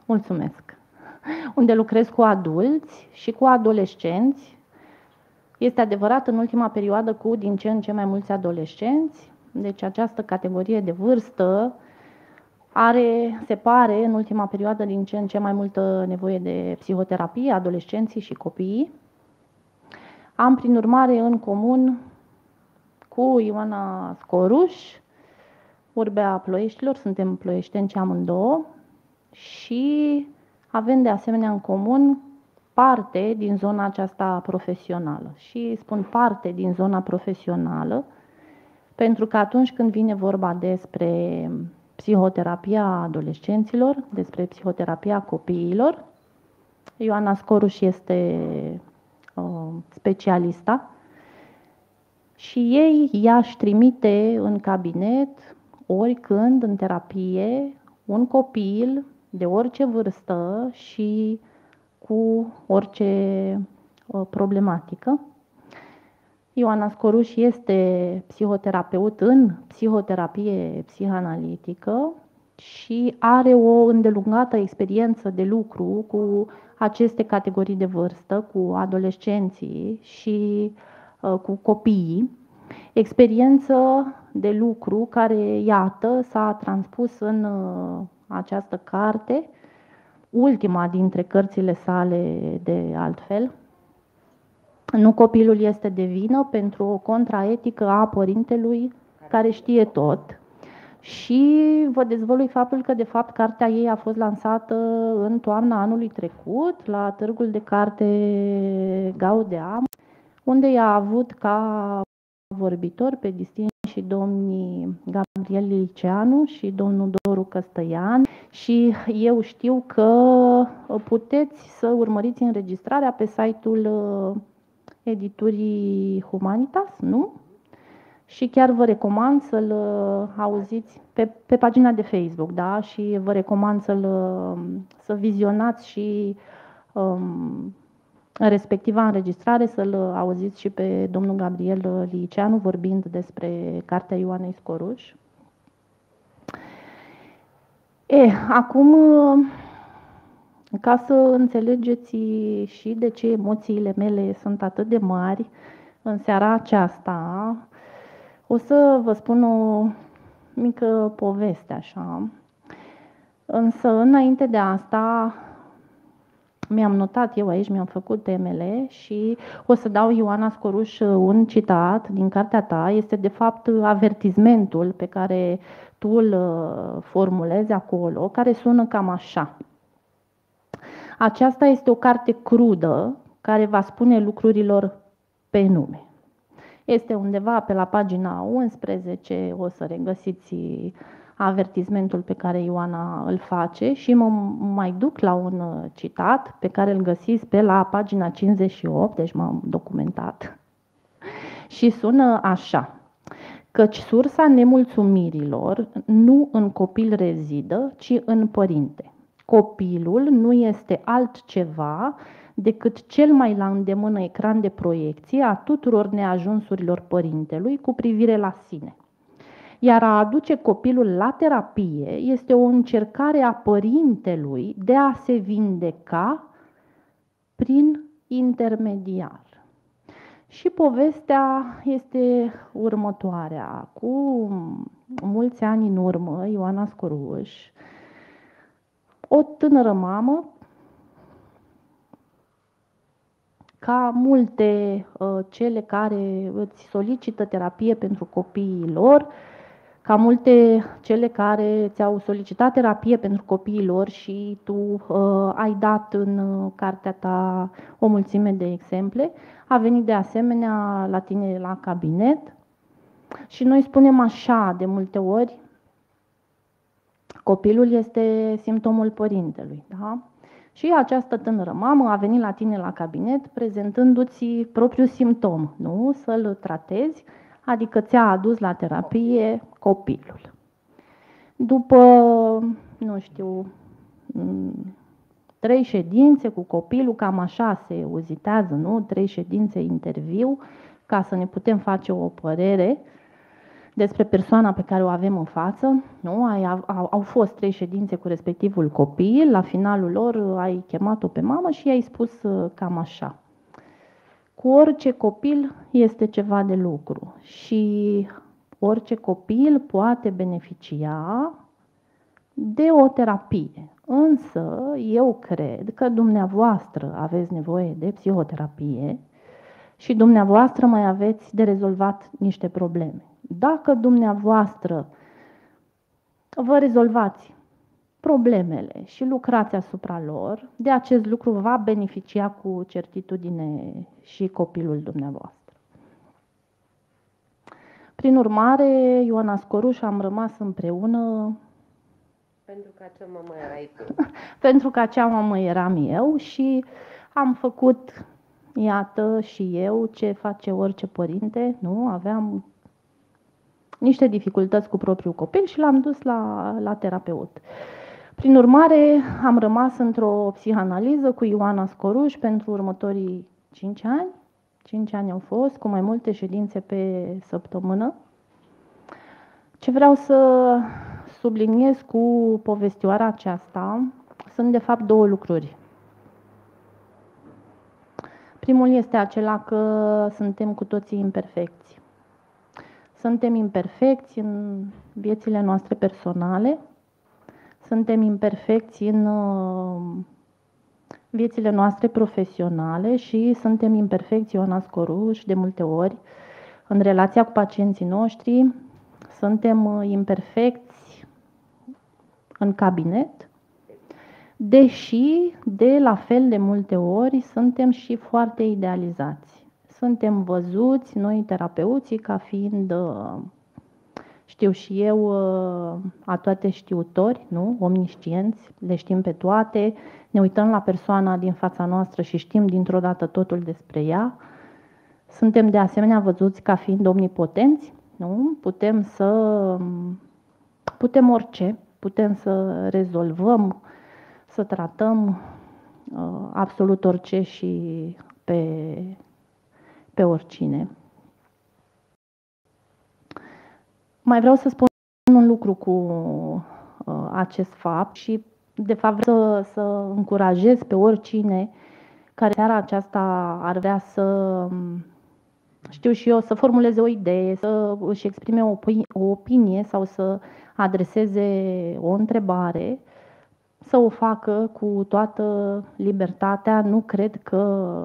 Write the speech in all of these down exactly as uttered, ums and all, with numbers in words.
Mulțumesc. Unde lucrez cu adulți și cu adolescenți. Este adevărat, în ultima perioadă, cu din ce în ce mai mulți adolescenți. Deci această categorie de vârstă are, se pare, în ultima perioadă, din ce în ce mai multă nevoie de psihoterapie, adolescenții și copiii. Am, prin urmare, în comun cu Ioana Scoruș, Urbea Ploieștilor, suntem ploieșteni amândouă, și avem de asemenea în comun parte din zona aceasta profesională. Și spun parte din zona profesională, pentru că atunci când vine vorba despre psihoterapia adolescenților, despre psihoterapia copiilor, Ioana Scoruș este uh, specialista și ei ea-și trimite în cabinet oricând în terapie un copil de orice vârstă și cu orice uh, problematică. Ioana Scoruș este psihoterapeut în psihoterapie psihanalitică și are o îndelungată experiență de lucru cu aceste categorii de vârstă, cu adolescenții și uh, cu copiii. Experiență de lucru care, iată, s-a transpus în uh, această carte, ultima dintre cărțile sale de altfel. Nu copilul este de vină, pentru o contraetică a părintelui care știe tot. Și vă dezvălui faptul că, de fapt, cartea ei a fost lansată în toamna anului trecut la Târgul de Carte Gaudeam, unde ea a avut ca vorbitor pe distinși și domnii Gabriel Liceanu și domnul Doru Căstăian. Și eu știu că puteți să urmăriți înregistrarea pe site-ul editurii Humanitas, nu? Și chiar vă recomand să-l auziți pe, pe pagina de Facebook, da? Și vă recomand să-l să vizionați și um, respectiva înregistrare, să-l auziți și pe domnul Gabriel Liceanu vorbind despre cartea Ioanei Scoruș. E, acum, ca să înțelegeți și de ce emoțiile mele sunt atât de mari în seara aceasta, o să vă spun o mică poveste așa. Însă, înainte de asta, mi-am notat eu aici, mi-am făcut temele și o să dau Ioana Scoruș un citat din cartea ta. Este de fapt avertismentul pe care tu îl formulezi acolo, care sună cam așa. Aceasta este o carte crudă care va spune lucrurilor pe nume. Este undeva pe la pagina unsprezece, o să regăsiți avertismentul pe care Ioana îl face și mă mai duc la un citat pe care îl găsiți pe la pagina cincizeci și opt, deci m-am documentat. Și sună așa: căci sursa nemulțumirilor nu în copil rezidă, ci în părinte. Copilul nu este altceva decât cel mai la îndemână ecran de proiecție a tuturor neajunsurilor părintelui cu privire la sine. Iar a aduce copilul la terapie este o încercare a părintelui de a se vindeca prin intermediar. Și povestea este următoarea. Cu mulți ani în urmă, Ioana Scoruș, o tânără mamă, ca multe uh, cele care îți solicită terapie pentru copiii lor, ca multe cele care ți-au solicitat terapie pentru copiii lor și tu uh, ai dat în uh, cartea ta o mulțime de exemple, a venit de asemenea la tine la cabinet și noi spunem așa de multe ori: copilul este simptomul părintelui, da? Și această tânără mamă a venit la tine la cabinet prezentându-ți propriul simptom, nu? Să-l tratezi, adică ți-a adus la terapie copilul. După, nu știu, trei ședințe cu copilul, cam așa se uzitează, nu? Trei ședințe interviu, ca să ne putem face o părere despre persoana pe care o avem în față. Nu? Ai, au, au fost trei ședințe cu respectivul copil, la finalul lor ai chemat-o pe mamă și i-ai spus cam așa. Cu orice copil este ceva de lucru și orice copil poate beneficia de o terapie. Însă eu cred că dumneavoastră aveți nevoie de psihoterapie și dumneavoastră mai aveți de rezolvat niște probleme. Dacă dumneavoastră vă rezolvați problemele și lucrați asupra lor, de acest lucru va beneficia cu certitudine și copilul dumneavoastră. Prin urmare, Ioana Scoruș, am rămas împreună pentru că acea mamă erai tu. pentru că acea mamă eram eu și am făcut, iată, și eu ce face orice părinte, nu? Aveam niște dificultăți cu propriul copil și l-am dus la, la terapeut. Prin urmare, am rămas într-o psihanaliză cu Ioana Scoruș pentru următorii cinci ani. cinci ani au fost, cu mai multe ședințe pe săptămână. Ce vreau să subliniez cu povestioara aceasta sunt de fapt două lucruri. Primul este acela că suntem cu toții imperfecți. Suntem imperfecți în viețile noastre personale, suntem imperfecți în viețile noastre profesionale și suntem imperfecți, Ioana Scoruș, de multe ori, în relația cu pacienții noștri, suntem imperfecți în cabinet, deși de la fel de multe ori suntem și foarte idealizați. Suntem văzuți, noi terapeuții, ca fiind, știu și eu, a toate știutori, nu? Omniscienți, le știm pe toate, ne uităm la persoana din fața noastră și știm dintr-o dată totul despre ea. Suntem de asemenea văzuți ca fiind omnipotenți, nu? Putem să putem orice, putem să rezolvăm, să tratăm uh, absolut orice și pe, pe oricine. Mai vreau să spun un lucru cu uh, acest fapt și de fapt vreau să, să încurajez pe oricine care seara aceasta ar vrea să, știu și eu, să formuleze o idee, să își exprime o, o opinie sau să adreseze o întrebare, să o facă cu toată libertatea. Nu cred că,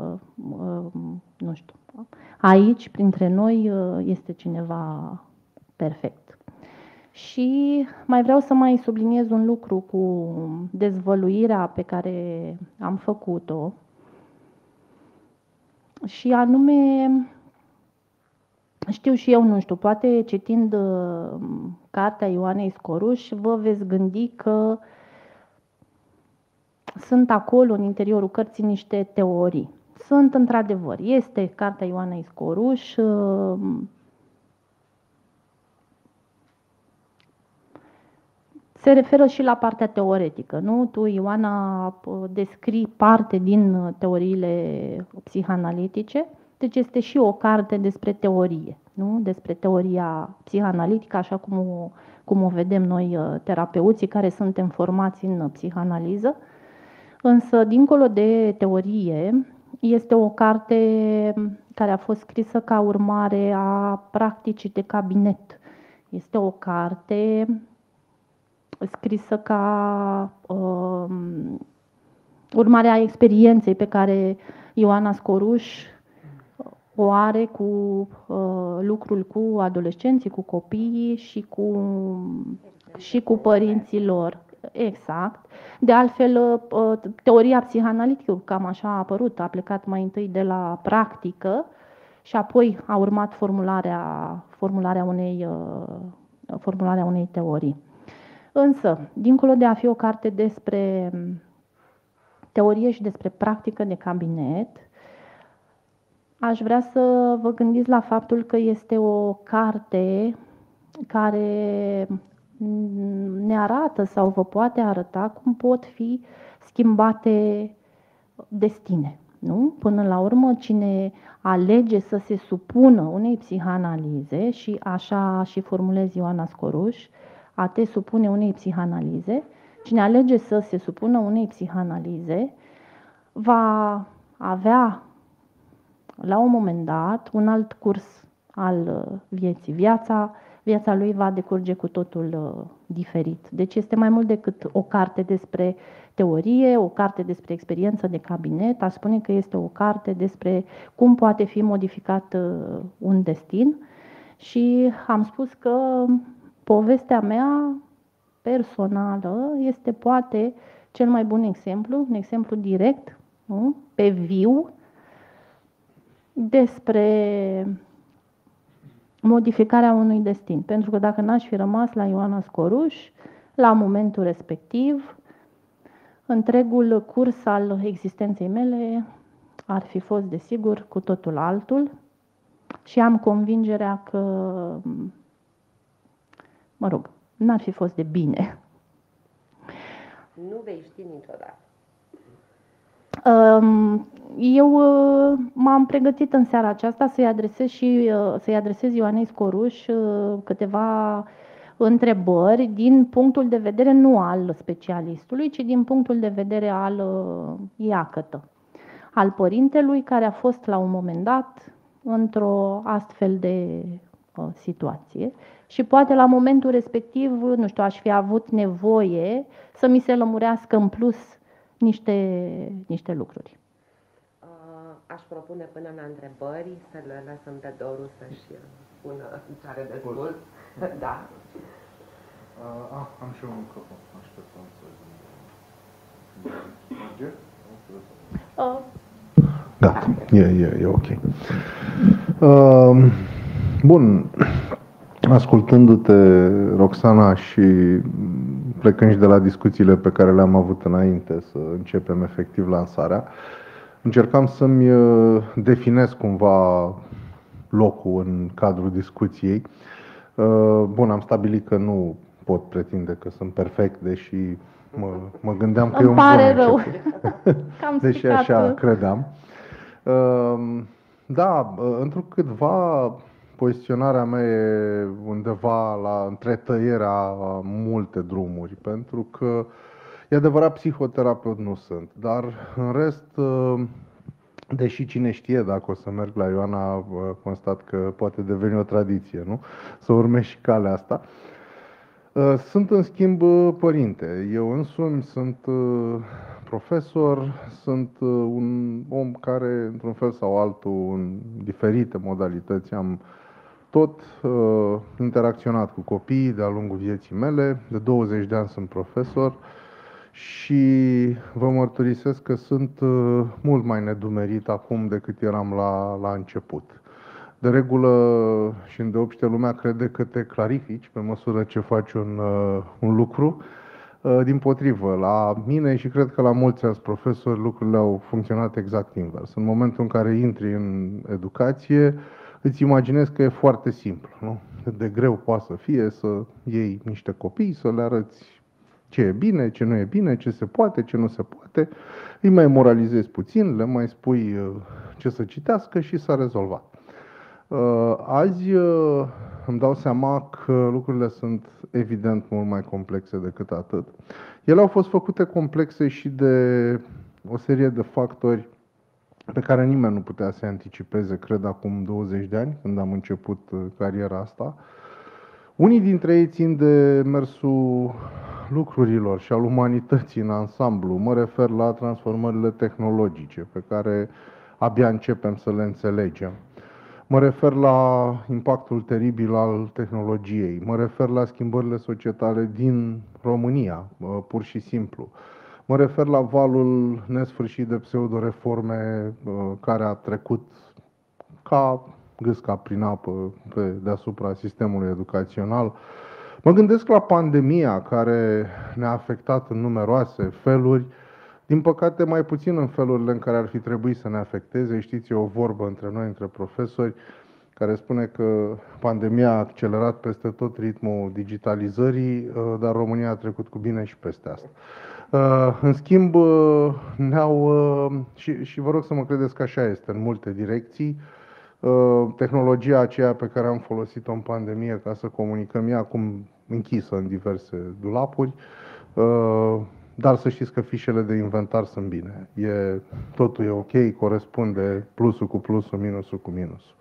nu știu, aici, printre noi, este cineva perfect. Și mai vreau să mai subliniez un lucru cu dezvăluirea pe care am făcut-o, și anume, știu și eu, nu știu, poate citind cartea Ioanei Scoruș, vă veți gândi că sunt acolo, în interiorul cărții, niște teorii. Sunt, într-adevăr, este cartea Ioanei Scoruș, se referă și la partea teoretică, nu? Tu, Ioana, descrii parte din teoriile psihanalitice, deci este și o carte despre teorie, nu? Despre teoria psihanalitică, așa cum o, cum o vedem noi, terapeuții, care suntem formați în psihanaliză. Însă, dincolo de teorie, este o carte care a fost scrisă ca urmare a practicii de cabinet. Este o carte scrisă ca uh, urmare a experienței pe care Ioana Scoruș o are cu uh, lucrul cu adolescenții, cu copiii și cu, și cu părinții lor. Exact. De altfel, uh, teoria psihanalitică cam așa a apărut, a plecat mai întâi de la practică și apoi a urmat formularea, formularea, unei, uh, formularea unei teorii. Însă, dincolo de a fi o carte despre teorie și despre practică de cabinet, aș vrea să vă gândiți la faptul că este o carte care ne arată sau vă poate arăta cum pot fi schimbate destine. Nu? Până la urmă, cine alege să se supună unei psihanalize, și așa și formulez Ioana Scoruș, a te supune unei psihanalize, cine alege să se supună unei psihanalize, va avea la un moment dat un alt curs al vieții. Viața, viața lui va decurge cu totul uh, diferit. Deci este mai mult decât o carte despre teorie, o carte despre experiență de cabinet. Aș spune că este o carte despre cum poate fi modificat uh, un destin. Și am spus că povestea mea personală este poate cel mai bun exemplu, un exemplu direct, nu? Pe viu, despre modificarea unui destin. Pentru că dacă n-aș fi rămas la Ioana Scoruș, la momentul respectiv, întregul curs al existenței mele ar fi fost, desigur, cu totul altul și am convingerea că, mă rog, n-ar fi fost de bine. Nu vei ști niciodată. Eu m-am pregătit în seara aceasta să-i adresez și să-i adresez Ioanei Scoruș câteva întrebări din punctul de vedere nu al specialistului, ci din punctul de vedere al iacătă, al părintelui care a fost la un moment dat într-o astfel de situație și poate la momentul respectiv, nu știu, aș fi avut nevoie să mi se lămurească în plus niște, niște lucruri. Aș propune până la întrebări să le lăsăm pe Doru să-și spună ce are de spus. Da. Ah, am și eu un microfon. Așteptăm să merge. Gata, e, e, e ok. Uh, bun. Ascultându-te, Roxana, și plecând și de la discuțiile pe care le-am avut înainte să începem efectiv lansarea, încercam să-mi definez cumva locul în cadrul discuției. Bun, am stabilit că nu pot pretinde că sunt perfect, deși mă, mă gândeam că Îmi e un pare bun rău. început. Deși așa credeam. Da, întrucâtva poziționarea mea e undeva la între tăierea multe drumuri, pentru că e adevărat, psihoterapeut nu sunt, dar în rest, deși cine știe dacă o să merg la Ioana, constat că poate deveni o tradiție, nu? Să urmezi și calea asta. Sunt în schimb părinte. Eu însumi sunt profesor, sunt un om care, într-un fel sau altul, în diferite modalități, am tot uh, interacționat cu copiii de-a lungul vieții mele. De douăzeci de ani sunt profesor și vă mărturisesc că sunt uh, mult mai nedumerit acum decât eram la, la început. De regulă și îndeopște lumea crede că te clarifici pe măsură ce faci un, uh, un lucru. Uh, dimpotrivă, la mine și cred că la mulți alți profesori lucrurile au funcționat exact invers. În momentul în care intri în educație, îți imaginezi că e foarte simplu, nu? Cât de greu poate să fie să iei niște copii, să le arăți ce e bine, ce nu e bine, ce se poate, ce nu se poate, îi mai moralizezi puțin, le mai spui ce să citească și s-a rezolvat. Azi îmi dau seama că lucrurile sunt evident mult mai complexe decât atât. Ele au fost făcute complexe și de o serie de factori pe care nimeni nu putea să-i anticipeze, cred, acum douăzeci de ani, când am început cariera asta. Unii dintre ei țin de mersul lucrurilor și al umanității în ansamblu. Mă refer la transformările tehnologice, pe care abia începem să le înțelegem. Mă refer la impactul teribil al tehnologiei. Mă refer la schimbările societale din România, pur și simplu. Mă refer la valul nesfârșit de pseudo-reforme care a trecut ca gâsca prin apă pe deasupra sistemului educațional. Mă gândesc la pandemia care ne-a afectat în numeroase feluri, din păcate mai puțin în felurile în care ar fi trebuit să ne afecteze. Știți, e o vorbă între noi, între profesori, care spune că pandemia a accelerat peste tot ritmul digitalizării, dar România a trecut cu bine și peste asta. În schimb, ne-au, și, și vă rog să mă credeți că așa este în multe direcții, tehnologia aceea pe care am folosit-o în pandemie ca să comunicăm, e acum închisă în diverse dulapuri, dar să știți că fișele de inventar sunt bine. E, totul e ok, corespunde plusul cu plusul, minusul cu minusul.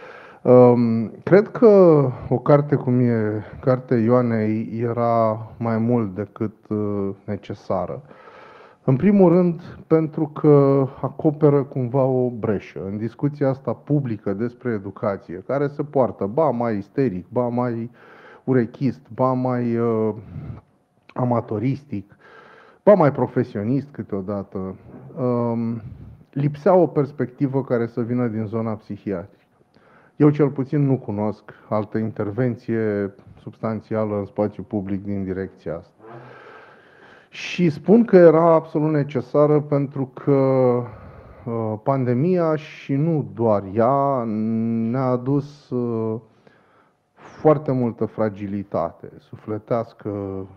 Cred că o carte cum e Cartea Ioanei era mai mult decât necesară. În primul rând, pentru că acoperă cumva o breșă în discuția asta publică despre educație, care se poartă ba mai isteric, ba mai urechist, ba mai uh, amatoristic, ba mai profesionist câteodată. Um, lipsea o perspectivă care să vină din zona psihiatrică. Eu cel puțin nu cunosc altă intervenție substanțială în spațiu public din direcția asta. Și spun că era absolut necesară pentru că uh, pandemia, și nu doar ea, ne-a adus uh, foarte multă fragilitate sufletească,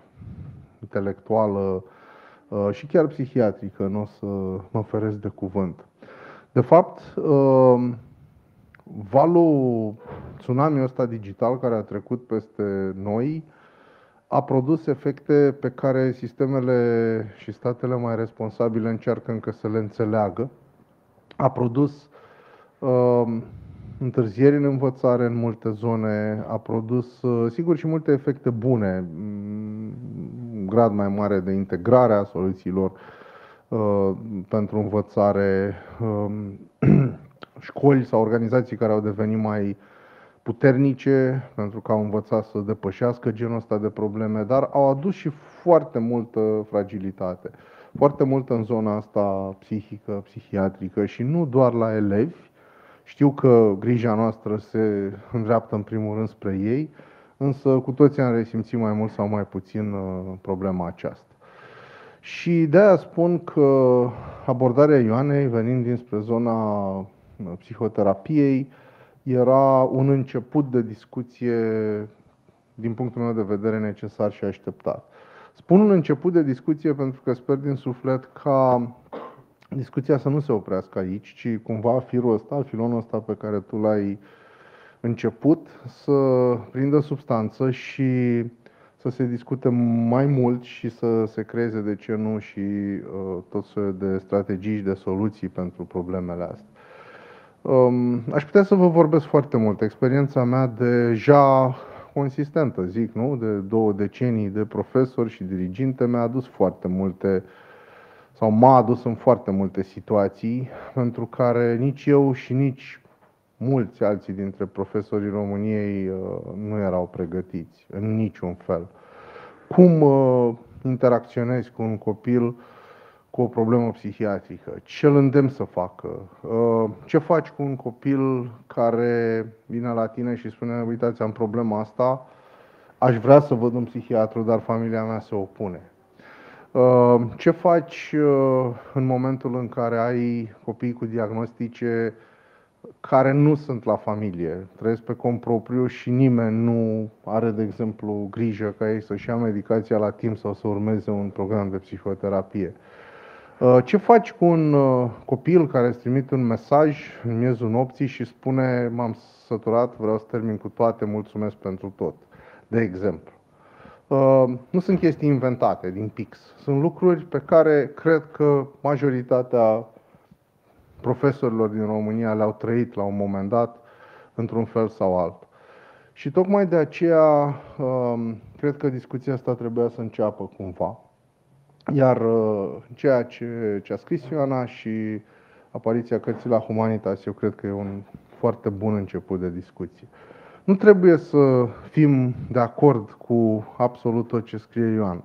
intelectuală uh, și chiar psihiatrică, nu o să mă feresc de cuvânt. De fapt, uh, valul tsunamiului ăsta digital care a trecut peste noi a produs efecte pe care sistemele și statele mai responsabile încearcă încă să le înțeleagă. A produs uh, întârzieri în învățare în multe zone, a produs, uh, sigur, și multe efecte bune, un grad mai mare de integrare a soluțiilor uh, pentru învățare, uh, școli sau organizații care au devenit mai puternice pentru că au învățat să depășească genul ăsta de probleme, dar au adus și foarte multă fragilitate, foarte multă în zona asta psihică, psihiatrică și nu doar la elevi. Știu că grija noastră se îndreaptă în primul rând spre ei, însă cu toții am resimțit mai mult sau mai puțin problema aceasta. Și de-aia spun că abordarea Ioanei, venind dinspre zona psihoterapiei, era un început de discuție, din punctul meu de vedere, necesar și așteptat. Spun un început de discuție pentru că sper din suflet ca discuția să nu se oprească aici, ci cumva firul ăsta, filonul ăsta pe care tu l-ai început, să prindă substanță și să se discute mai mult și să se creeze, de ce nu, și uh, tot soiul de strategii și de soluții pentru problemele astea. Um, aș putea să vă vorbesc foarte mult. Experiența mea deja consistentă, zic, nu? De două decenii de profesor și diriginte mi-a adus foarte multe, sau m-a adus în foarte multe situații pentru care nici eu și nici mulți alții dintre profesorii României uh, nu erau pregătiți în niciun fel. Cum uh, interacționezi cu un copil cu o problemă psihiatrică? Ce îl îndemn să facă? Ce faci cu un copil care vine la tine și spune: uitați, am problema asta, aș vrea să văd un psihiatru, dar familia mea se opune? Ce faci în momentul în care ai copii cu diagnostice care nu sunt la familie, trăiesc pe cont propriu și nimeni nu are, de exemplu, grijă ca ei să-și ia medicația la timp sau să urmeze un program de psihoterapie? Ce faci cu un copil care îți trimite un mesaj în miezul nopții și spune: m-am săturat, vreau să termin cu toate, mulțumesc pentru tot, de exemplu? Nu sunt chestii inventate din pix. Sunt lucruri pe care cred că majoritatea profesorilor din România le-au trăit la un moment dat, într-un fel sau altul. Și tocmai de aceea cred că discuția asta trebuia să înceapă cumva. Iar ceea ce, ce a scris Ioana și apariția cărții la Humanitas, eu cred că e un foarte bun început de discuție. Nu trebuie să fim de acord cu absolut tot ce scrie Ioana.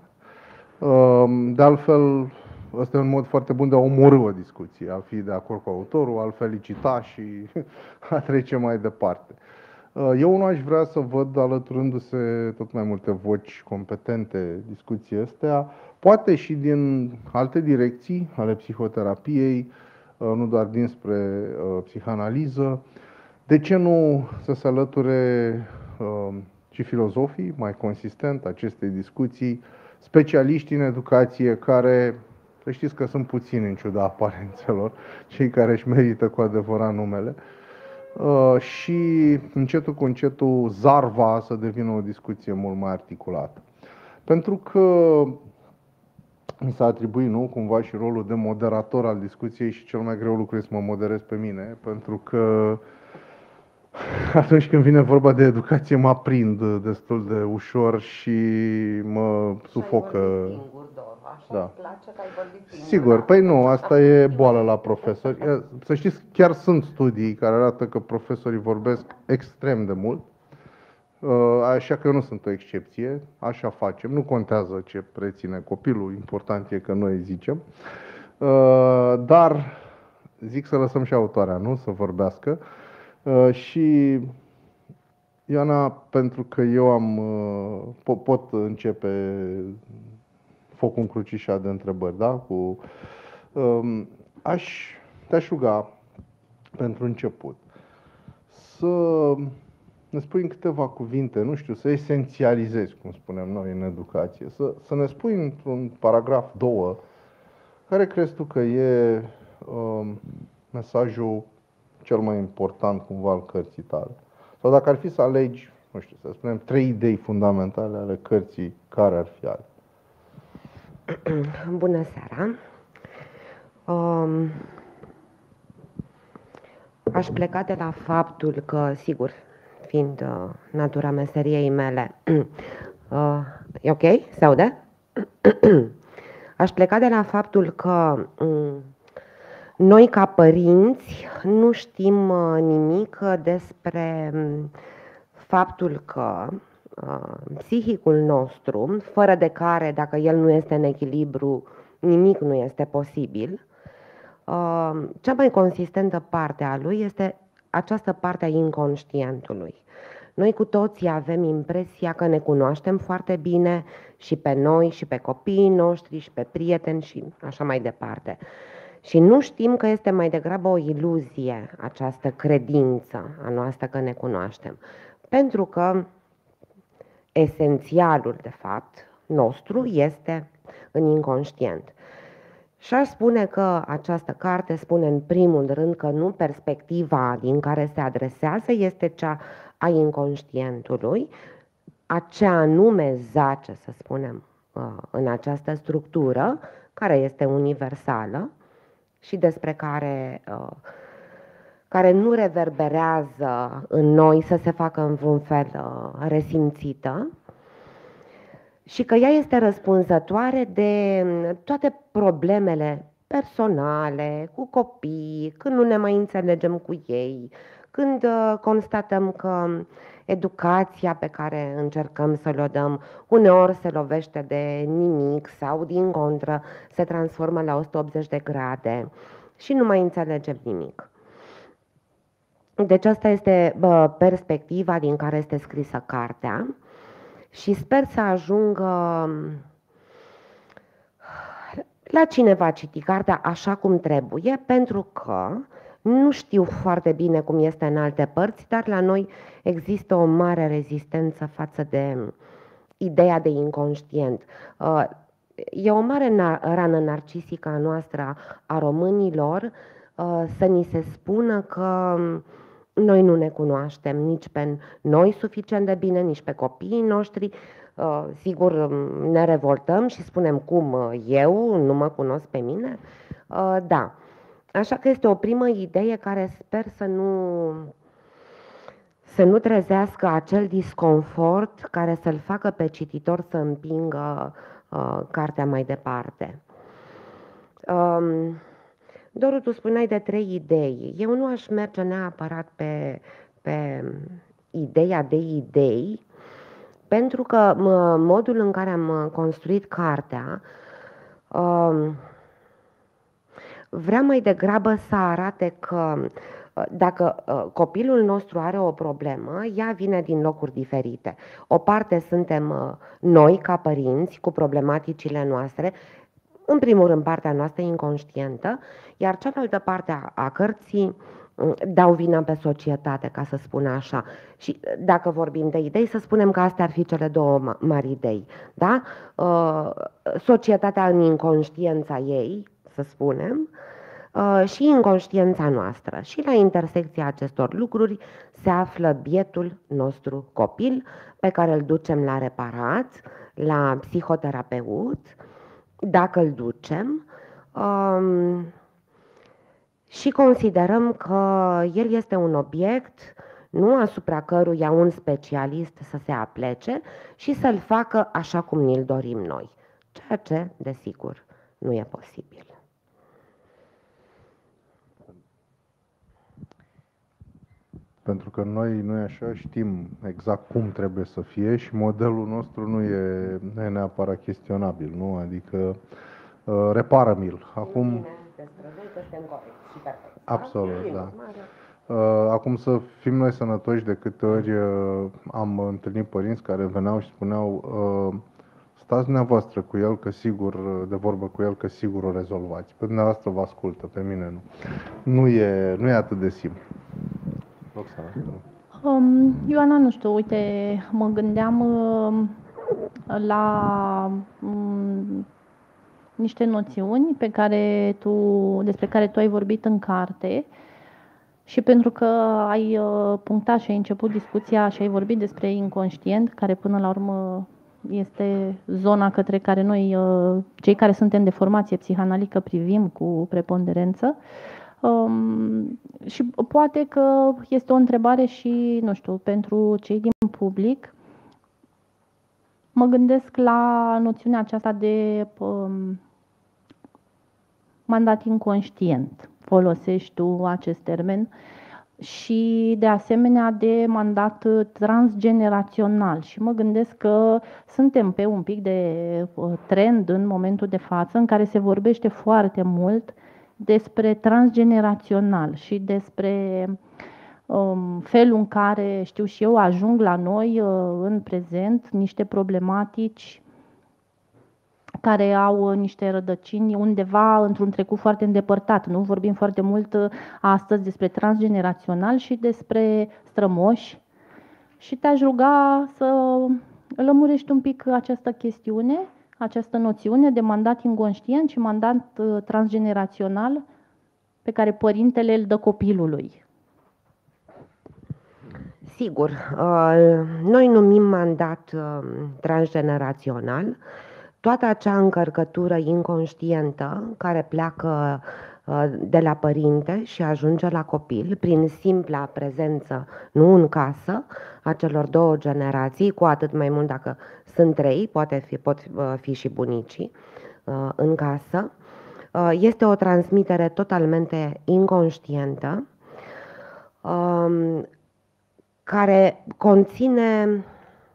De altfel, ăsta e un mod foarte bun de a omorî o discuție, a fi de acord cu autorul, a-l felicita și a trece mai departe. Eu nu aș vrea să văd alăturându-se tot mai multe voci competente discuției astea, poate și din alte direcții ale psihoterapiei, nu doar dinspre psihanaliză. De ce nu să se alăture și filozofii mai consistent acestei discuții, specialiști în educație care, să știți că sunt puțini în ciuda aparențelor, cei care își merită cu adevărat numele, și încetul cu încetul zarva să devină o discuție mult mai articulată. Pentru că mi s-a atribuit, nu, cumva și rolul de moderator al discuției și cel mai greu lucru este să mă moderez pe mine, pentru că atunci când vine vorba de educație mă aprind destul de ușor și mă sufocă. Singur, Doru, așa da. Îți place că ai vorbit singur. Sigur, păi nu, asta e boală la profesori. Să știți, chiar sunt studii care arată că profesorii vorbesc extrem de mult. Așa că eu nu sunt o excepție, așa facem, nu contează ce reține copilul, important e că noi zicem. Dar zic să lăsăm și autoarea, nu? Să vorbească. Și Ioana, pentru că eu am pot începe focul încrucișat de întrebări, da? Cu, aș te-aș ruga pentru început să ne spui în câteva cuvinte, nu știu, să esențializezi, cum spunem noi în educație, să, să ne spui într-un paragraf, două, care crezi tu că e uh, mesajul cel mai important cumva al cărții tale? Sau dacă ar fi să alegi, nu știu, să spunem, trei idei fundamentale ale cărții, care ar fi ale? Bună seara! Um, aș pleca de la faptul că, sigur, fiind uh, natura meseriei mele, uh, e ok? Se aude? Aș pleca de la faptul că um, noi, ca părinți, nu știm uh, nimic despre um, faptul că uh, psihicul nostru, fără de care, dacă el nu este în echilibru, nimic nu este posibil, uh, cea mai consistentă parte a lui este această parte a inconștientului. Noi cu toții avem impresia că ne cunoaștem foarte bine și pe noi, și pe copiii noștri, și pe prieteni și așa mai departe. Și nu știm că este mai degrabă o iluzie această credință a noastră că ne cunoaștem. Pentru că esențialul, de fapt, nostru este în inconștient. Și aș spune că această carte spune în primul rând că nu perspectiva din care se adresează este cea a inconștientului, acea anume zace, să spunem, în această structură, care este universală și despre care, care nu reverberează în noi să se facă în vreun fel resimțită, și că ea este răspunzătoare de toate problemele personale, cu copii, când nu ne mai înțelegem cu ei, când constatăm că educația pe care încercăm să le dăm uneori se lovește de nimic sau, din contră, se transformă la o sută optzeci de grade și nu mai înțelegem nimic. Deci asta este bă, perspectiva din care este scrisă cartea. Și sper să ajungă la cine va citi cartea așa cum trebuie, pentru că nu știu foarte bine cum este în alte părți, dar la noi există o mare rezistență față de ideea de inconștient. E o mare rană narcisică a noastră, a românilor, să ni se spună că noi nu ne cunoaștem nici pe noi suficient de bine, nici pe copiii noștri. Sigur, ne revoltăm și spunem cum eu nu mă cunosc pe mine. Da. Așa că este o primă idee care sper să nu, să nu trezească acel disconfort care să-l facă pe cititor să împingă cartea mai departe. Doru, tu spuneai de trei idei. Eu nu aș merge neapărat pe, pe ideea de idei, pentru că modul în care am construit cartea vrea mai degrabă să arate că dacă copilul nostru are o problemă, ea vine din locuri diferite. O parte suntem noi, ca părinți, cu problematicile noastre, în primul rând partea noastră inconștientă, iar cealaltă parte a, a cărții dau vina pe societate, ca să spun așa. Și dacă vorbim de idei, să spunem că astea ar fi cele două mari idei. Da? Societatea în inconștiența ei, să spunem, și inconștiența noastră. Și la intersecția acestor lucruri se află bietul nostru copil, pe care îl ducem la reparat, la psihoterapeut, dacă îl ducem, um, și considerăm că el este un obiect, nu asupra căruia un specialist să se aplece și să-l facă așa cum ni-l dorim noi, ceea ce, desigur, nu e posibil. Pentru că noi, noi așa știm exact cum trebuie să fie și modelul nostru nu e, nu e neapărat chestionabil, nu? Adică uh, repară-mi-l. Acum... Absolut, da. Uh, acum să fim noi sănătoși, de câte ori uh, am întâlnit părinți care veneau și spuneau uh, stați dumneavoastră cu el, că sigur, de vorbă cu el, că sigur o rezolvați. Pe dumneavoastră vă ascultă, pe mine nu. Nu e, nu e atât de simplu. Roxana. Um, Ioana, nu știu, uite, mă gândeam uh, la um, niște noțiuni pe care tu, despre care tu ai vorbit în carte și pentru că ai uh, punctat și ai început discuția și ai vorbit despre inconștient, care până la urmă este zona către care noi, uh, cei care suntem de formație psihanalică, privim cu preponderență. Um, și poate că este o întrebare și, nu știu, pentru cei din public. Mă gândesc la noțiunea aceasta de um, mandat inconștient. Folosești tu acest termen și de asemenea de mandat transgenerațional. Și mă gândesc că suntem pe un pic de trend în momentul de față în care se vorbește foarte mult despre transgenerațional și despre um, felul în care, știu și eu, ajung la noi uh, în prezent niște problematici care au uh, niște rădăcini undeva într-un trecut foarte îndepărtat. Nu vorbim foarte mult uh, astăzi despre transgenerațional și despre strămoși și te-aș ruga să lămurești un pic această chestiune, această noțiune de mandat inconștient și mandat uh, transgenerațional pe care părintele îl dă copilului. Sigur, uh, noi numim mandat uh, transgenerațional toată acea încărcătură inconștientă care pleacă uh, de la părinte și ajunge la copil prin simpla prezență, nu în casă, a celor două generații, cu atât mai mult dacă sunt trei, poate fi, pot fi și bunicii în casă. Este o transmitere totalmente inconștientă care conține,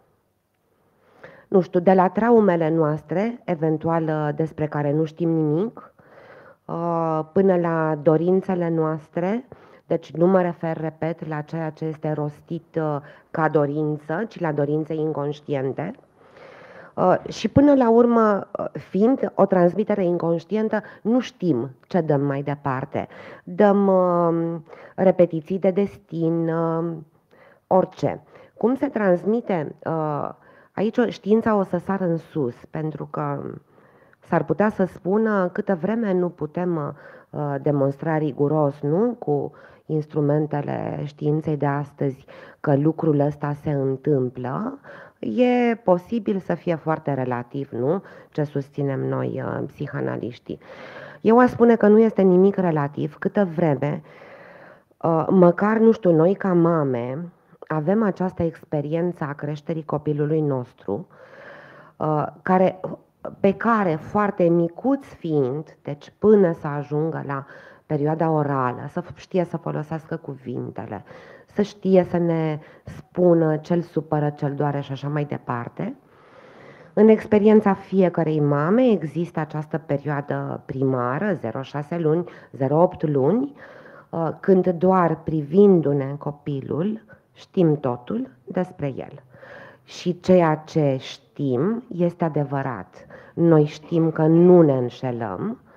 nu știu, de la traumele noastre, eventual despre care nu știm nimic, până la dorințele noastre. Deci nu mă refer, repet, la ceea ce este rostit ca dorință, ci la dorințe inconștiente. Și până la urmă, fiind o transmitere inconștientă, nu știm ce dăm mai departe. Dăm repetiții de destin, orice. Cum se transmite? Aici știința o să sară în sus, pentru că s-ar putea să spună câtă vreme nu putem demonstra riguros, nu, cu instrumentele științei de astăzi, că lucrul ăsta se întâmplă, e posibil să fie foarte relativ, nu? Ce susținem noi, psihanaliștii. Eu aș spune că nu este nimic relativ, câtă vreme, măcar, nu știu, noi ca mame, avem această experiență a creșterii copilului nostru, care, pe care, foarte micuț fiind, deci până să ajungă la perioada orală, să știe să folosească cuvintele, să știe să ne spună ce-l supără, ce-l doare și așa mai departe. În experiența fiecărei mame există această perioadă primară, zero șase luni, zero opt luni, când doar privindu-ne copilul știm totul despre el. Și ceea ce știm este adevărat. Noi știm că nu ne înșelăm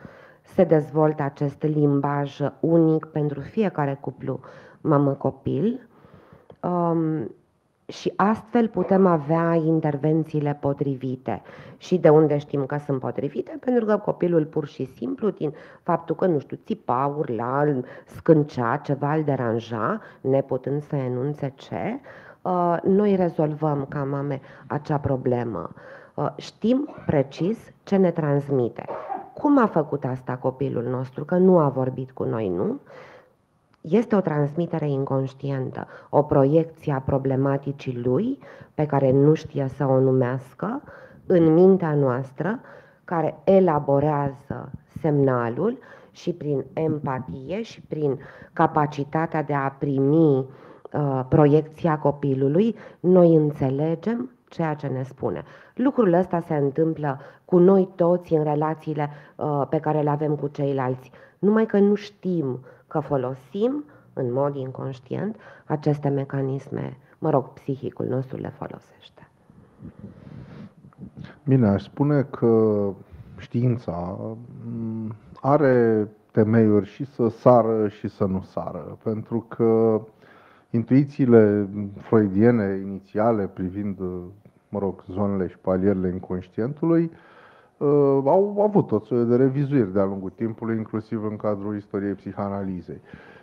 se dezvoltă acest limbaj unic pentru fiecare cuplu mamă-copil. Um, Și astfel putem avea intervențiile potrivite. Și de unde știm că sunt potrivite? Pentru că copilul pur și simplu, din faptul că, nu știu, țipa, urla, scâncea, ceva îl deranja, neputând să enunțe ce, noi rezolvăm ca mame acea problemă. Știm precis ce ne transmite. Cum a făcut asta copilul nostru? Că nu a vorbit cu noi, nu? Este o transmitere inconștientă, o proiecție a problematicii lui, pe care nu știe să o numească, în mintea noastră, care elaborează semnalul și prin empatie și prin capacitatea de a primi uh, proiecția copilului, noi înțelegem ceea ce ne spune. Lucrul ăsta se întâmplă cu noi toți în relațiile uh, pe care le avem cu ceilalți, numai că nu știm că folosim în mod inconștient aceste mecanisme, mă rog, psihicul nostru le folosește. Bine, aș spune că știința are temeiuri și să sară și să nu sară, pentru că intuițiile freudiene inițiale privind, mă rog, zonele și palierele inconștientului au avut tot soiul de revizuiri de-a lungul timpului, inclusiv în cadrul istoriei psihanalizei.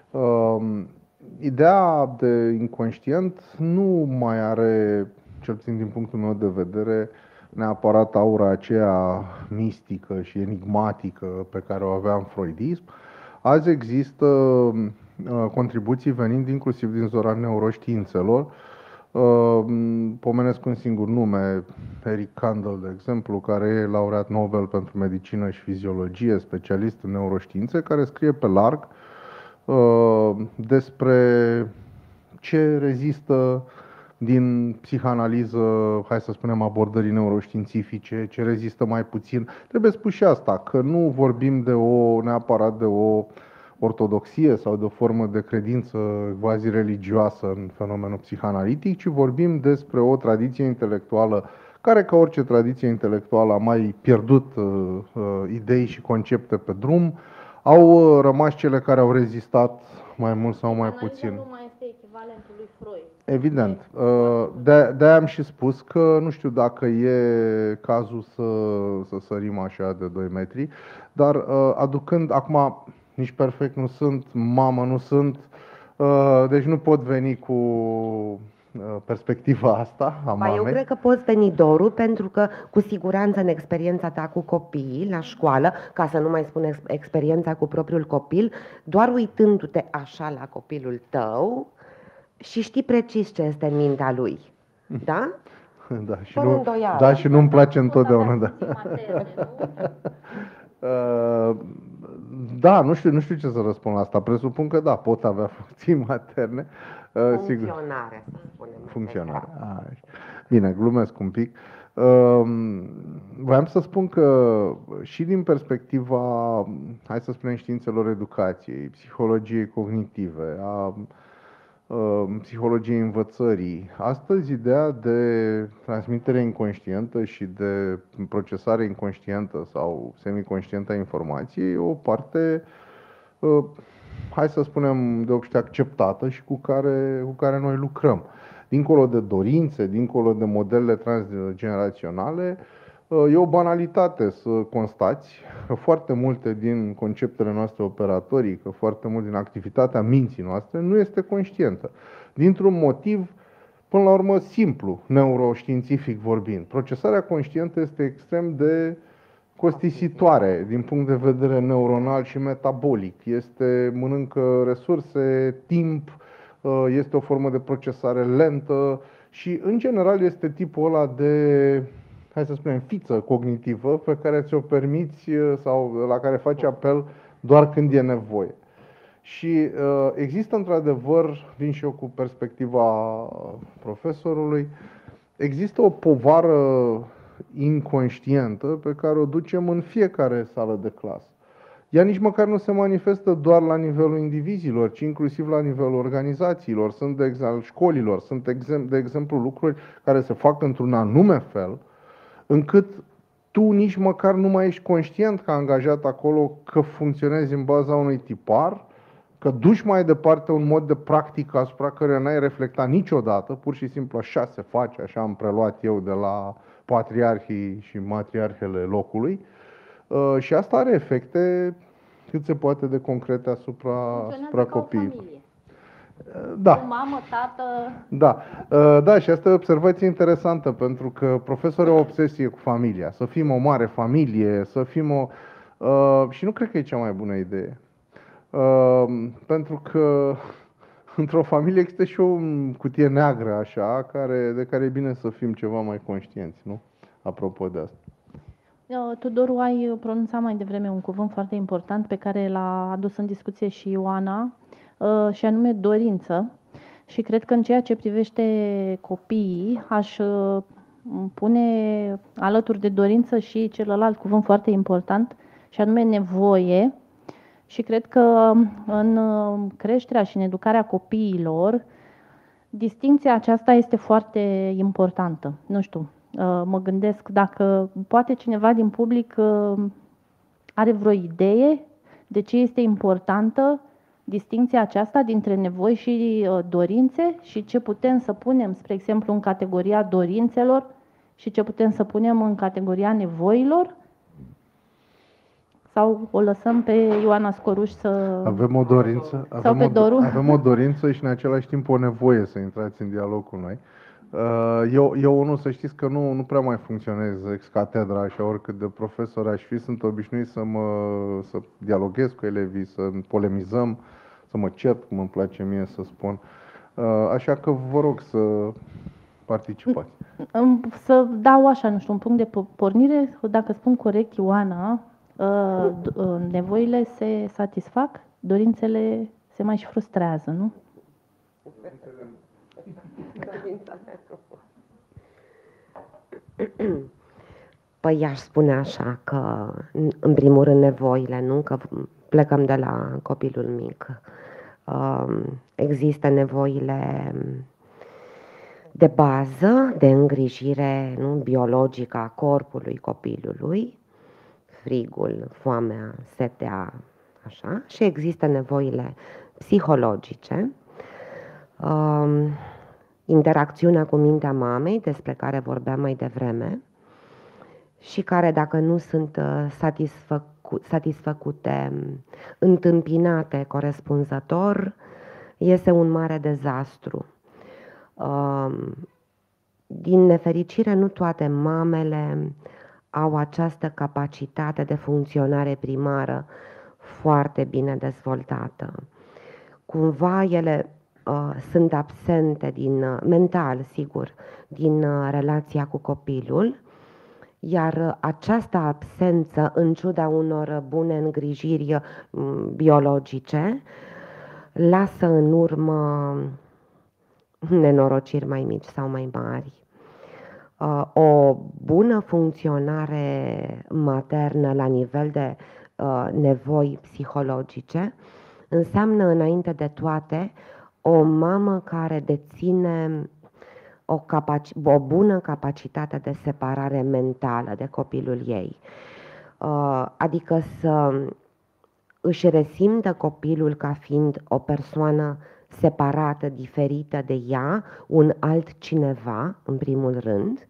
Ideea de inconștient nu mai are, cel puțin din punctul meu de vedere, neapărat aura aceea mistică și enigmatică pe care o avea în freudism. Azi există contribuții venind inclusiv din zona neuroștiințelor. Pomenesc un singur nume, Eric Kandel, de exemplu, care e laureat Nobel pentru medicină și fiziologie, specialist în neuroștiințe, care scrie pe larg despre ce rezistă din psihanaliză, hai să spunem, abordării neuroștiințifice, ce rezistă mai puțin. Trebuie spus și asta, că nu vorbim de o, neapărat de o ortodoxie sau de o formă de credință quasi-religioasă în fenomenul psihanalitic, ci vorbim despre o tradiție intelectuală care, ca orice tradiție intelectuală, a mai pierdut uh, uh, idei și concepte pe drum. Au rămas cele care au rezistat mai mult sau mai puțin. Nu mai este echivalentul lui Freud. Evident. De, de-aia am și spus că nu știu dacă e cazul să, să sărim așa de doi metri, dar aducând, acum nici perfect nu sunt, mamă nu sunt, deci nu pot veni cu perspectiva asta a mamei. Eu cred că poți veni, Doru, pentru că cu siguranță în experiența ta cu copiii la școală, ca să nu mai spun experiența cu propriul copil, doar uitându-te așa la copilul tău și știi precis ce este în mintea lui. Da? Da, și nu, da, și nu-mi place întotdeauna. Da. Da, nu știu, nu știu ce să răspund la asta. Presupun că da, pot avea funcții materne. Funcționare, să spunem. Funcționare. Bine, glumesc un pic. Voiam să spun că și din perspectiva, hai să spunem, științelor educației, psihologiei cognitive, a psihologiei învățării, astăzi ideea de transmitere inconștientă și de procesare inconștientă sau semiconștientă a informației e o parte, hai să spunem, de obște acceptată și cu care, cu care noi lucrăm. Dincolo de dorințe, dincolo de modelele transgeneraționale, e o banalitate să constați că foarte multe din conceptele noastre operatorii, că foarte mult din activitatea minții noastre nu este conștientă. Dintr-un motiv, până la urmă, simplu, neuroștiințific vorbind. Procesarea conștientă este extrem de costisitoare din punct de vedere neuronal și metabolic. Este, mănâncă resurse, timp, este o formă de procesare lentă și, în general, este tipul ăla de, hai să spunem, fiță cognitivă pe care ți-o permiți sau la care faci apel doar când e nevoie. Și uh, există într-adevăr, vin și eu cu perspectiva profesorului, există o povară inconștientă pe care o ducem în fiecare sală de clasă. Ea nici măcar nu se manifestă doar la nivelul indivizilor, ci inclusiv la nivelul organizațiilor, sunt de exemplu școlilor, sunt de exemplu lucruri care se fac într-un anume fel, încât tu nici măcar nu mai ești conștient ca angajat acolo că funcționezi în baza unui tipar, că duci mai departe un mod de practică asupra căruia n-ai reflectat niciodată, pur și simplu așa se face, așa am preluat eu de la patriarhii și matriarhele locului. Uh, și asta are efecte cât se poate de concrete asupra, asupra copiilor. Da. Cu mamă, tată. Da. Uh, da, și asta e o observație interesantă, pentru că profesorii au o obsesie cu familia. Să fim o mare familie, să fim o... Uh, și nu cred că e cea mai bună idee. Uh, pentru că într-o familie există și o cutie neagră, așa, care, de care e bine să fim ceva mai conștienți, nu? Apropo de asta. Tudoru, ai pronunțat mai devreme un cuvânt foarte important pe care l-a adus în discuție și Ioana, și anume dorință. Și cred că în ceea ce privește copiii, aș pune alături de dorință și celălalt cuvânt foarte important, și anume nevoie. Și cred că în creșterea și în educarea copiilor, distincția aceasta este foarte importantă. Nu știu, mă gândesc dacă poate cineva din public are vreo idee de ce este importantă distincția aceasta dintre nevoi și dorințe și ce putem să punem, spre exemplu, în categoria dorințelor și ce putem să punem în categoria nevoilor? Sau o lăsăm pe Ioana Scoruș să... Avem o dorință, sau avem, pe o, Doru? avem o dorință și în același timp o nevoie să intrați în dialog cu noi. Eu, eu unul, să știți că nu, nu prea mai funcționez ex catedra, așa, oricât de profesor aș fi, sunt obișnuit să mă să dialoghez cu elevii, să polemizăm, să mă cert, cum îmi place mie să spun. Așa că vă rog să participați. Să dau așa, nu știu, un punct de pornire, dacă spun corect, Ioana, nevoile se satisfac, dorințele se mai și frustrează, nu? Păi aș spune așa că, în primul rând, nevoile, nu? Că plecăm de la copilul mic. Există nevoile de bază, de îngrijire, nu? Biologică a corpului copilului, frigul, foamea, setea, așa, și există nevoile psihologice, uh, interacțiunea cu mintea mamei, despre care vorbeam mai devreme, și care, dacă nu sunt satisfăcu- satisfăcute, întâmpinate corespunzător, iese un mare dezastru. Uh, din nefericire, nu toate mamele au această capacitate de funcționare primară foarte bine dezvoltată. Cumva ele uh, sunt absente din, uh, mental, sigur, din uh, relația cu copilul, iar uh, această absență, în ciuda unor bune îngrijiri uh, biologice, lasă în urmă nenorociri mai mici sau mai mari. O bună funcționare maternă la nivel de uh, nevoi psihologice înseamnă, înainte de toate, o mamă care deține o, capaci- o bună capacitate de separare mentală de copilul ei. Uh, adică să își resimtă copilul ca fiind o persoană separată, diferită de ea, un altcineva, în primul rând.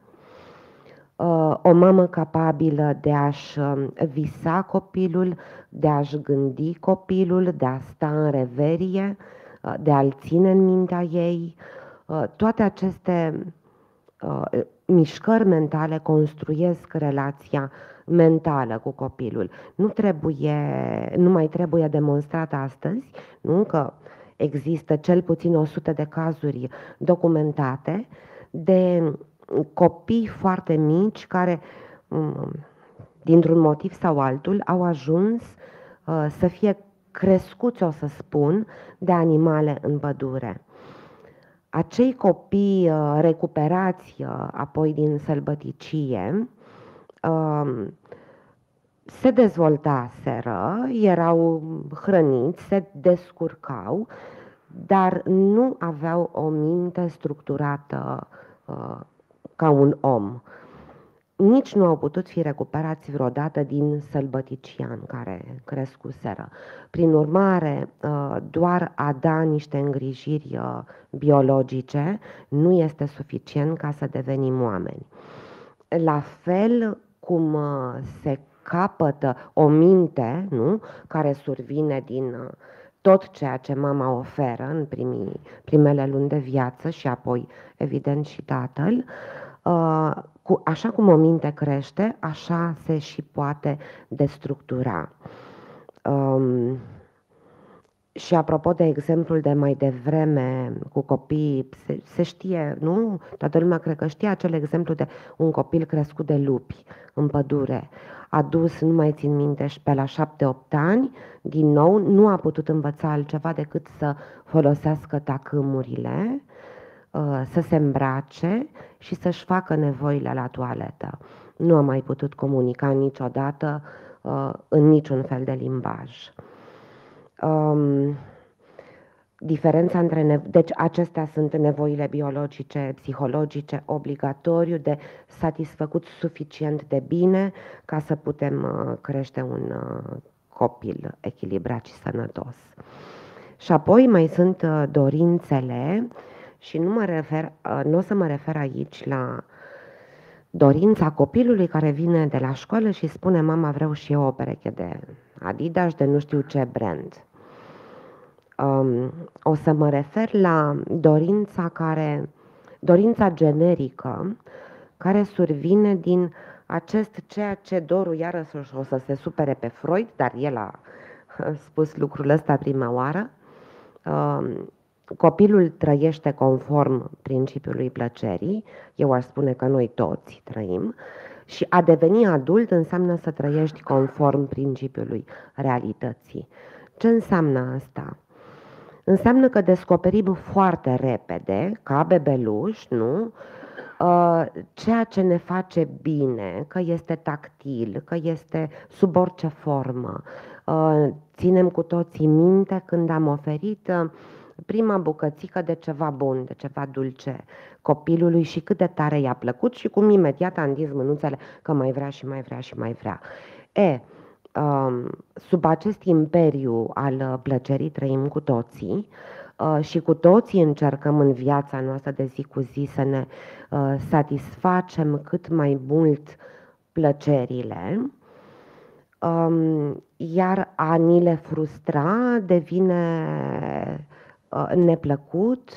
O mamă capabilă de a-și visa copilul, de a-și gândi copilul, de a sta în reverie, de a-l ține în mintea ei. Toate aceste mișcări mentale construiesc relația mentală cu copilul. Nu trebuie, nu mai trebuie demonstrat astăzi, nu? Că există cel puțin o sută de cazuri documentate de copii foarte mici care, dintr-un motiv sau altul, au ajuns uh, să fie crescuți, o să spun, de animale în pădure. Acei copii uh, recuperați uh, apoi din sălbăticie uh, se dezvoltaseră, erau hrăniți, se descurcau, dar nu aveau o minte structurată uh, ca un om. nici nu au putut fi recuperați vreodată din sălbăticii în care crescuseră. Prin urmare, doar a da niște îngrijiri biologice nu este suficient ca să devenim oameni. La fel cum se capătă o minte, nu? Care survine din tot ceea ce mama oferă în primii, primele luni de viață și apoi, evident, și tatăl, cu, așa cum o minte crește, așa se și poate destructura. Um, și apropo de exemplul de mai devreme cu copiii, se, se știe, nu? Toată lumea cred că știe acel exemplu de un copil crescut de lupi în pădure. A dus, nu mai țin minte, și pe la șapte-opt ani, din nou, nu a putut învăța altceva decât să folosească tacâmurile, să se îmbrace și să-și facă nevoile la toaletă. Nu a mai putut comunica niciodată în niciun fel de limbaj. Um, diferența între nevo- deci acestea sunt nevoile biologice, psihologice, obligatoriu de satisfăcut suficient de bine ca să putem uh, crește un uh, copil echilibrat și sănătos. Și apoi mai sunt uh, dorințele și nu mă refer, uh, nu o să mă refer aici la dorința copilului care vine de la școală și spune: mama, vreau și eu o pereche de Adidas, de nu știu ce brand. Um, o să mă refer la dorința care, dorința generică care survine din acest ceea ce Doru iarăși o să se supere pe Freud, dar el a spus lucrul ăsta prima oară. Um, copilul trăiește conform principiului plăcerii, eu aș spune că noi toți trăim, și a deveni adult înseamnă să trăiești conform principiului realității. Ce înseamnă asta? Înseamnă că descoperim foarte repede, ca bebeluș, nu? Ceea ce ne face bine, că este tactil, că este sub orice formă. Ținem cu toții minte când am oferit prima bucățică de ceva bun, de ceva dulce copilului și cât de tare i-a plăcut și cum imediat a întins mânuțele că mai vrea și mai vrea și mai vrea. E, sub acest imperiu al plăcerii trăim cu toții și cu toții încercăm în viața noastră de zi cu zi să ne satisfacem cât mai mult plăcerile, iar a ni le frustra devine neplăcut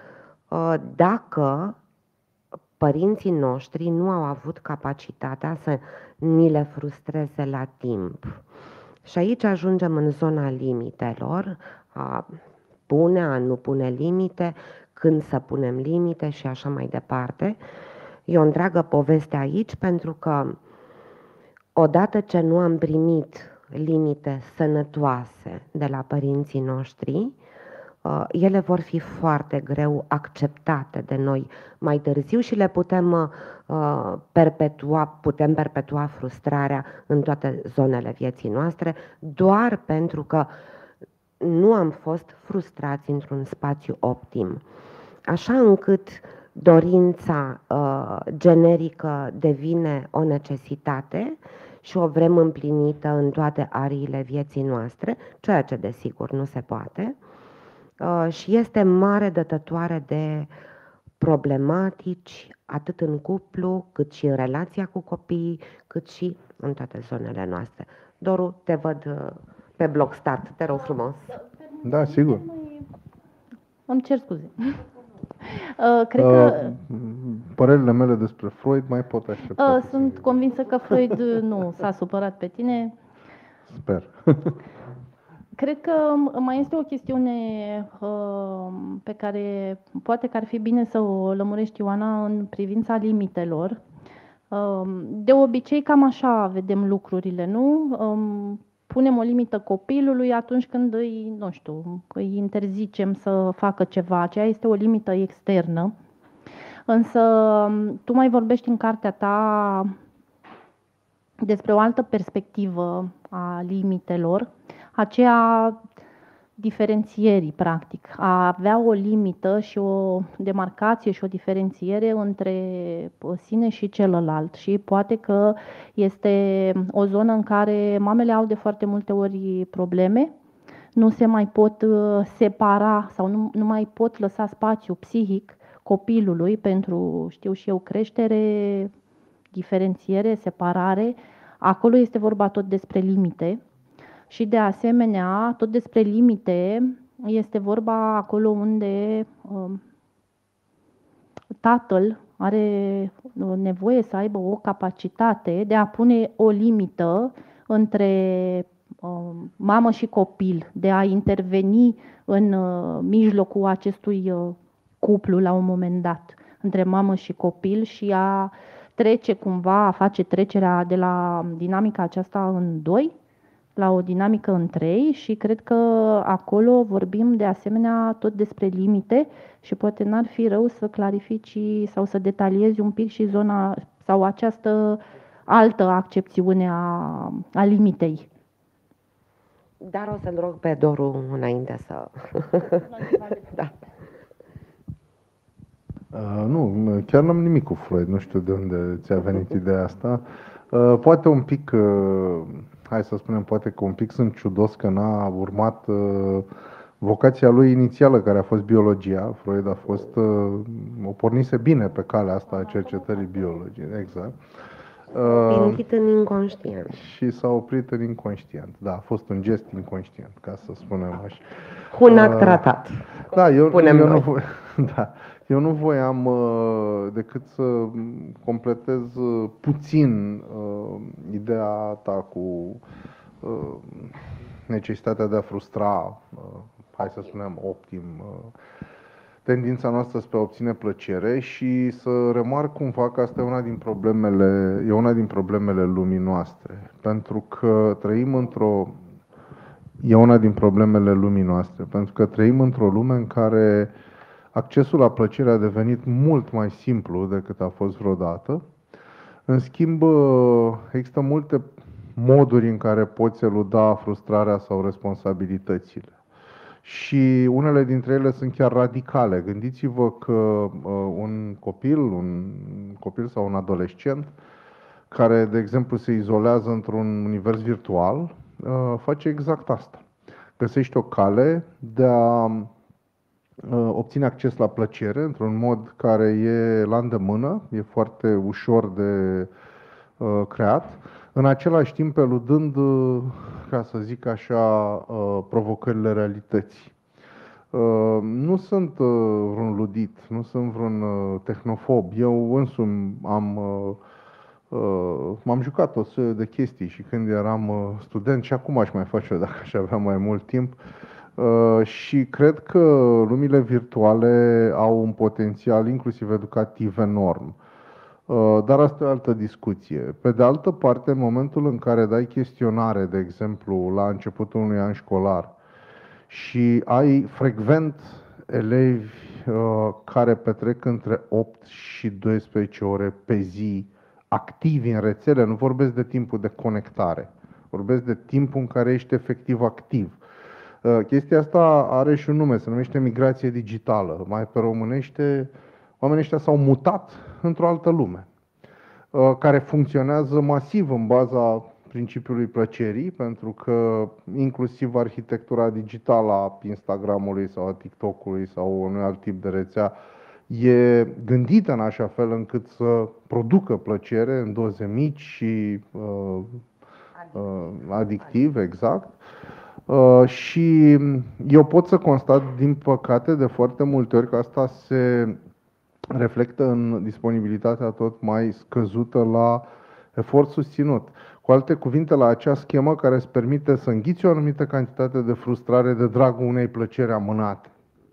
dacă părinții noștri nu au avut capacitatea să ni le frustreze la timp. Și aici ajungem în zona limitelor, a pune, a nu pune limite, când să punem limite și așa mai departe. E o întreagă poveste aici, pentru că odată ce nu am primit limite sănătoase de la părinții noștri, ele vor fi foarte greu acceptate de noi mai târziu și le putem perpetua, putem perpetua frustrarea în toate zonele vieții noastre, doar pentru că nu am fost frustrați într-un spațiu optim. Așa încât dorința uh, generică devine o necesitate și o vrem împlinită în toate ariile vieții noastre, ceea ce desigur nu se poate. Și este mare dătătoare de problematici, atât în cuplu, cât și în relația cu copiii, cât și în toate zonele noastre. Doru, te văd pe bloc start, te rog frumos. Da, sigur. Îmi cer scuze. Cred că... Părerile mele despre Freud mai pot aștepta. Sunt convinsă că Freud nu s-a supărat pe tine. Sper. Cred că mai este o chestiune uh, pe care poate că ar fi bine să o lămurești, Ioana, în privința limitelor. Uh, de obicei, cam așa vedem lucrurile, nu? Um, punem o limită copilului atunci când îi, nu știu, îi interzicem să facă ceva. Aceea este o limită externă. Însă, tu mai vorbești în cartea ta despre o altă perspectivă a limitelor, aceea diferențierii, practic, a avea o limită și o demarcație și o diferențiere între sine și celălalt. Și poate că este o zonă în care mamele au de foarte multe ori probleme, nu se mai pot separa sau nu, nu mai pot lăsa spațiu psihic copilului pentru, știu și eu, creștere, diferențiere, separare. Acolo este vorba tot despre limite. Și de asemenea, tot despre limite, este vorba acolo unde um, tatăl are nevoie să aibă o capacitate de a pune o limită între um, mamă și copil, de a interveni în uh, mijlocul acestui uh, cuplu la un moment dat, între mamă și copil și a trece cumva, a face trecerea de la dinamica aceasta în doi, la o dinamică în trei și cred că acolo vorbim de asemenea tot despre limite și poate n-ar fi rău să clarifici sau să detaliezi un pic și zona sau această altă accepțiune a, a limitei. Dar o să-l rog pe Doru înainte să... da. Uh, nu, chiar n-am nimic cu Freud, nu știu de unde ți-a venit ideea asta. Uh, poate un pic... Uh, hai să spunem, poate că un pic sunt ciudos că n-a urmat uh, vocația lui inițială, care a fost biologia. Freud a fost, uh, o pornise bine pe calea asta a cercetării biologiei, exact. Uh, în inconștient. Și s-a oprit în inconștient. Da, a fost un gest inconștient, ca să spunem așa. Un act ratat. Da, eu, Punem eu, noi. nu, voi, da, eu nu voiam uh, decât să completez uh, puțin uh, ideea ta cu uh, necesitatea de a frustra, uh, hai să spunem, optim, uh, tendința noastră spre a obține plăcere și să remarc cumva că asta e una din problemele, e una din problemele lumii noastre. Pentru că trăim într-o E una din problemele lumii noastre, pentru că trăim într-o lume în care accesul la plăcere a devenit mult mai simplu decât a fost vreodată. În schimb, există multe moduri în care poți eluda frustrarea sau responsabilitățile. Și unele dintre ele sunt chiar radicale. Gândiți-vă că un copil, un copil sau un adolescent care, de exemplu, se izolează într-un univers virtual, face exact asta. Găsește o cale de a obține acces la plăcere într-un mod care e la îndemână, e foarte ușor de creat, în același timp eludând, ca să zic așa, provocările realității. Nu sunt vreun ludit, nu sunt vreun tehnofob. Eu însumi am m-am jucat o serie de chestii și când eram student și acum aș mai face dacă aș avea mai mult timp. Și cred că lumile virtuale au un potențial inclusiv educativ enorm. Dar asta e o altă discuție. Pe de altă parte, în momentul în care dai chestionare, de exemplu, la începutul unui an școlar și ai frecvent elevi care petrec între opt și doisprezece ore pe zi activi în rețele, nu vorbesc de timpul de conectare, vorbesc de timpul în care ești efectiv activ. Chestia asta are și un nume, se numește migrație digitală. Mai pe românește, oamenii ăștia s-au mutat într-o altă lume, care funcționează masiv în baza principiului plăcerii, pentru că inclusiv arhitectura digitală a Instagramului sau a TikTokului sau unui alt tip de rețea e gândită în așa fel încât să producă plăcere în doze mici și uh, uh, adictiv, exact. Uh, și eu pot să constat, din păcate, de foarte multe ori că asta se reflectă în disponibilitatea tot mai scăzută la efort susținut. Cu alte cuvinte, la acea schemă care îți permite să înghiți o anumită cantitate de frustrare de dragul unei plăceri amânate.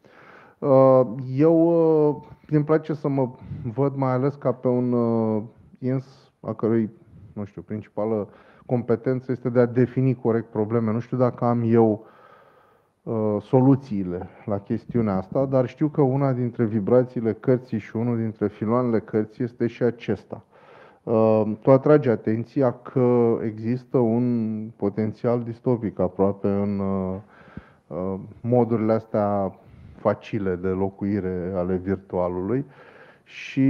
Eu îmi place să mă văd mai ales ca pe un ins a cărui, nu știu, principală competență este de a defini corect probleme. Nu știu dacă am eu soluțiile la chestiunea asta, dar știu că una dintre vibrațiile cărții și unul dintre filoanele cărții este și acesta. Tu atragi atenția că există un potențial distopic aproape în modurile astea facile de locuire ale virtualului și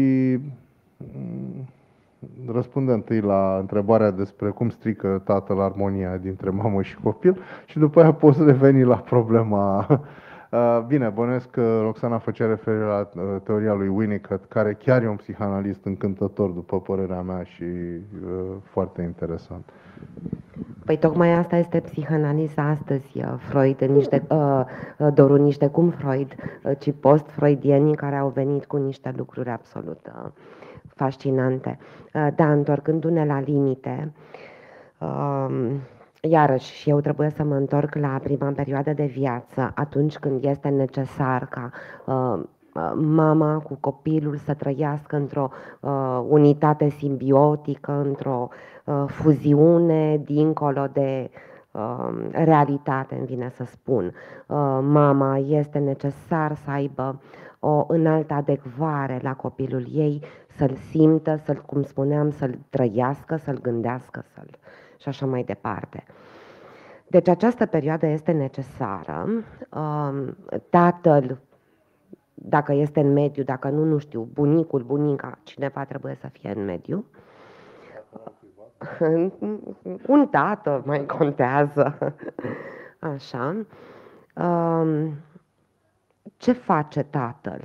răspunde întâi la întrebarea despre cum strică tatăl armonia dintre mamă și copil și după aia poți reveni la problema. Bine, bănuiesc că Roxana făcea referire la teoria lui Winnicott, care chiar e un psihanalist încântător, după părerea mea, și foarte interesant. Păi tocmai asta este psihanaliza astăzi, Freud, niște, uh, Doru, niște cum Freud, ci post-freudienii care au venit cu niște lucruri absolut uh, fascinante. Uh, da, întorcându-ne la limite, uh, iarăși și eu trebuie să mă întorc la prima perioadă de viață, atunci când este necesar ca uh, mama cu copilul să trăiască într-o uh, unitate simbiotică, într-o uh, fuziune dincolo de uh, realitate, îmi vine să spun. Uh, mama este necesar să aibă o înaltă adecvare la copilul ei, să-l simtă, să-l, cum spuneam, să-l trăiască, să-l gândească, să-l... și așa mai departe. Deci această perioadă este necesară. Uh, tatăl, dacă este în mediu, dacă nu, nu știu, bunicul, bunica, cineva trebuie să fie în mediu. Un tată mai contează. Așa. Ce face tatăl?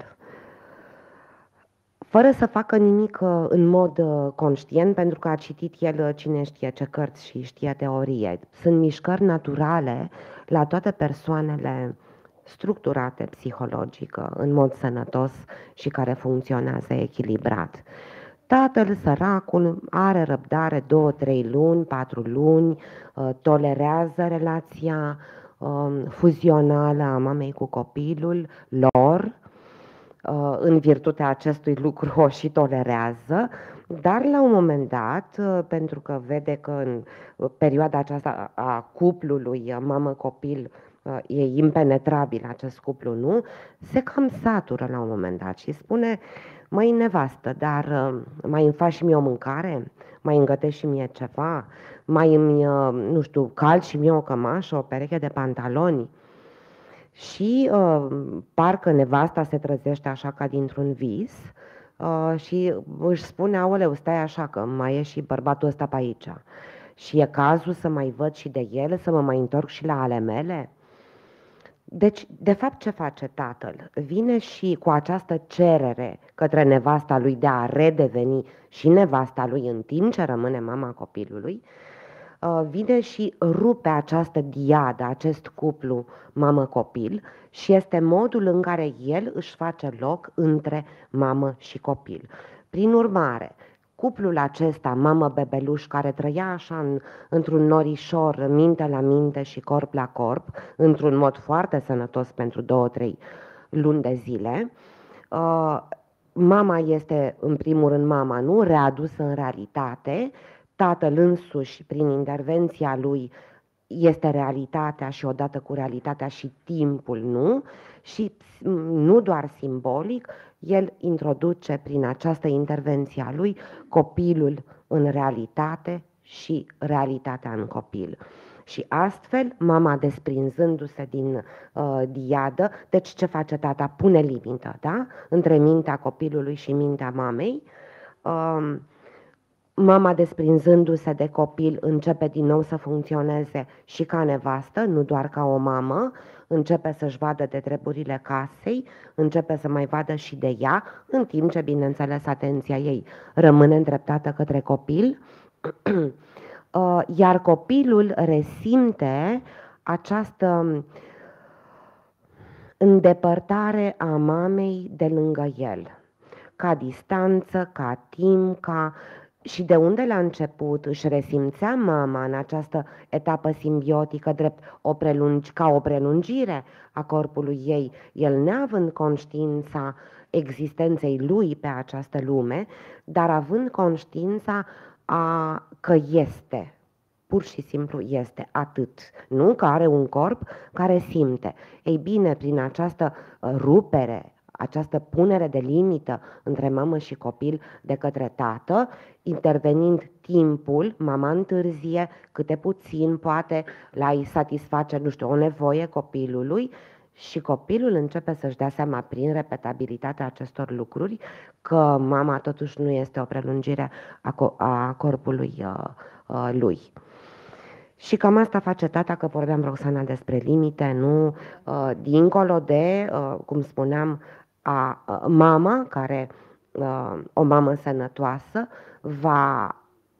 Fără să facă nimic în mod conștient, pentru că a citit el cine știe ce cărți și știe teorie. Sunt mișcări naturale la toate persoanele structurate psihologică, în mod sănătos și care funcționează echilibrat. Tatăl, săracul, are răbdare două, trei luni, patru luni, tolerează relația fuzională a mamei cu copilul lor, în virtutea acestui lucru o și tolerează, dar la un moment dat, pentru că vede că în perioada aceasta a cuplului mamă-copil e impenetrabil acest cuplu, nu? Se cam satură la un moment dat și spune: măi, nevastă, dar mai îmi faci și mie o mâncare? Mai îmi gătești și mie ceva? Mai îmi, nu știu, calci și mie o cămașă, o pereche de pantaloni? Și uh, parcă nevasta se trezește așa ca dintr-un vis uh, și își spune: aoleu, stai așa că mai e și bărbatul ăsta pe aici. Și e cazul să mai văd și de el, să mă mai întorc și la ale mele? Deci, de fapt, ce face tatăl? Vine și cu această cerere către nevasta lui de a redeveni și nevasta lui în timp ce rămâne mama copilului, vine și rupe această diadă, acest cuplu mamă-copil și este modul în care el își face loc între mamă și copil. Prin urmare, cuplul acesta, mamă-bebeluș, care trăia așa în, într-un norișor, minte la minte și corp la corp, într-un mod foarte sănătos pentru două, trei luni de zile, uh, mama este, în primul rând, mama, nu? Readusă în realitate, tatăl însuși, prin intervenția lui, este realitatea și odată cu realitatea și timpul, nu? Și nu doar simbolic, el introduce prin această intervenție a lui copilul în realitate și realitatea în copil. Și astfel, mama desprinzându-se din uh, diadă, deci ce face tata? Pune limită, da? Între mintea copilului și mintea mamei. Uh, Mama, desprinzându-se de copil, începe din nou să funcționeze și ca nevastă, nu doar ca o mamă, începe să-și vadă de treburile casei, începe să mai vadă și de ea, în timp ce, bineînțeles, atenția ei rămâne îndreptată către copil, iar copilul resimte această îndepărtare a mamei de lângă el, ca distanță, ca timp, ca... Și de unde la început își resimțea mama în această etapă simbiotică drept o prelungi, ca o prelungire a corpului ei, el neavând conștiința existenței lui pe această lume, dar având conștiința a, că este, pur și simplu este, atât, nu că are un corp care simte. Ei bine, prin această rupere, această punere de limită între mamă și copil de către tată, intervenind timpul, mama întârzie, câte puțin poate la-i satisface, nu știu, o nevoie copilului și copilul începe să-și dea seama prin repetabilitatea acestor lucruri că mama totuși nu este o prelungire a, co- a corpului uh, uh, lui. Și cam asta face tata, că vorbeam, Roxana, despre limite, nu? Uh, dincolo de, uh, cum spuneam, a uh, mama, care, uh, o mamă sănătoasă, va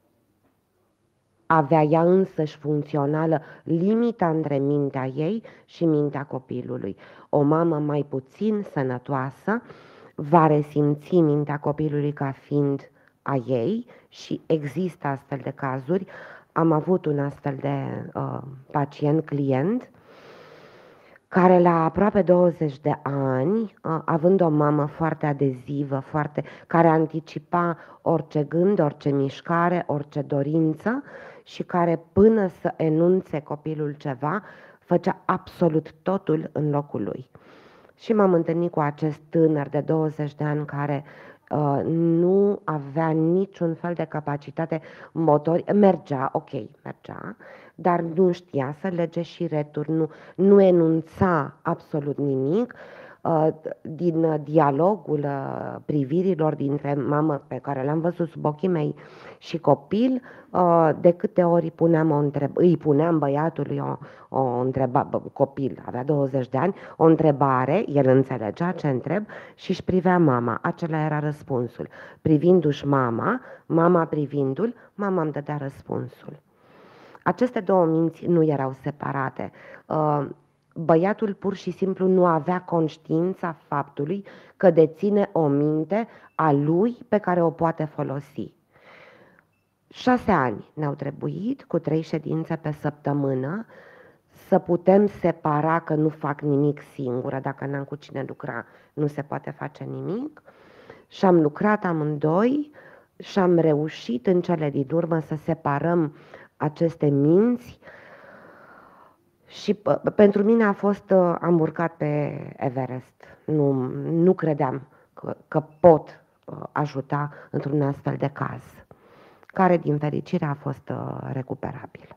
avea ea însăși funcțională limita între mintea ei și mintea copilului. O mamă mai puțin sănătoasă va resimți mintea copilului ca fiind a ei și există astfel de cazuri. Am avut un astfel de uh, pacient, client, care la aproape douăzeci de ani, uh, având o mamă foarte adezivă, foarte, care anticipa orice gând, orice mișcare, orice dorință și care până să enunțe copilul ceva, făcea absolut totul în locul lui. Și m-am întâlnit cu acest tânăr de douăzeci de ani care uh, nu avea niciun fel de capacitate motor, mergea, ok, mergea, dar nu știa să lege șireturi, nu, nu enunța absolut nimic. Uh, din dialogul uh, privirilor dintre mamă, pe care le-am văzut sub ochii mei, și copil, uh, de câte ori puneam o întreb- îi puneam băiatului o, o întrebare, copil, avea douăzeci de ani, o întrebare, el înțelegea ce întreb și își privea mama, acela era răspunsul. Privindu-și mama, mama privindu-l, mama îmi dădea răspunsul. Aceste două minți nu erau separate. Uh, Băiatul pur și simplu nu avea conștiința faptului că deține o minte a lui pe care o poate folosi. Șase ani ne-au trebuit, cu trei ședințe pe săptămână, să putem separa că nu fac nimic singură. Dacă n-am cu cine lucra, nu se poate face nimic. Și am lucrat amândoi și am reușit în cele din urmă să separăm aceste minți. Și pentru mine a fost, am urcat pe Everest. Nu, nu credeam că, că pot ajuta într-un astfel de caz, care din fericire a fost recuperabil.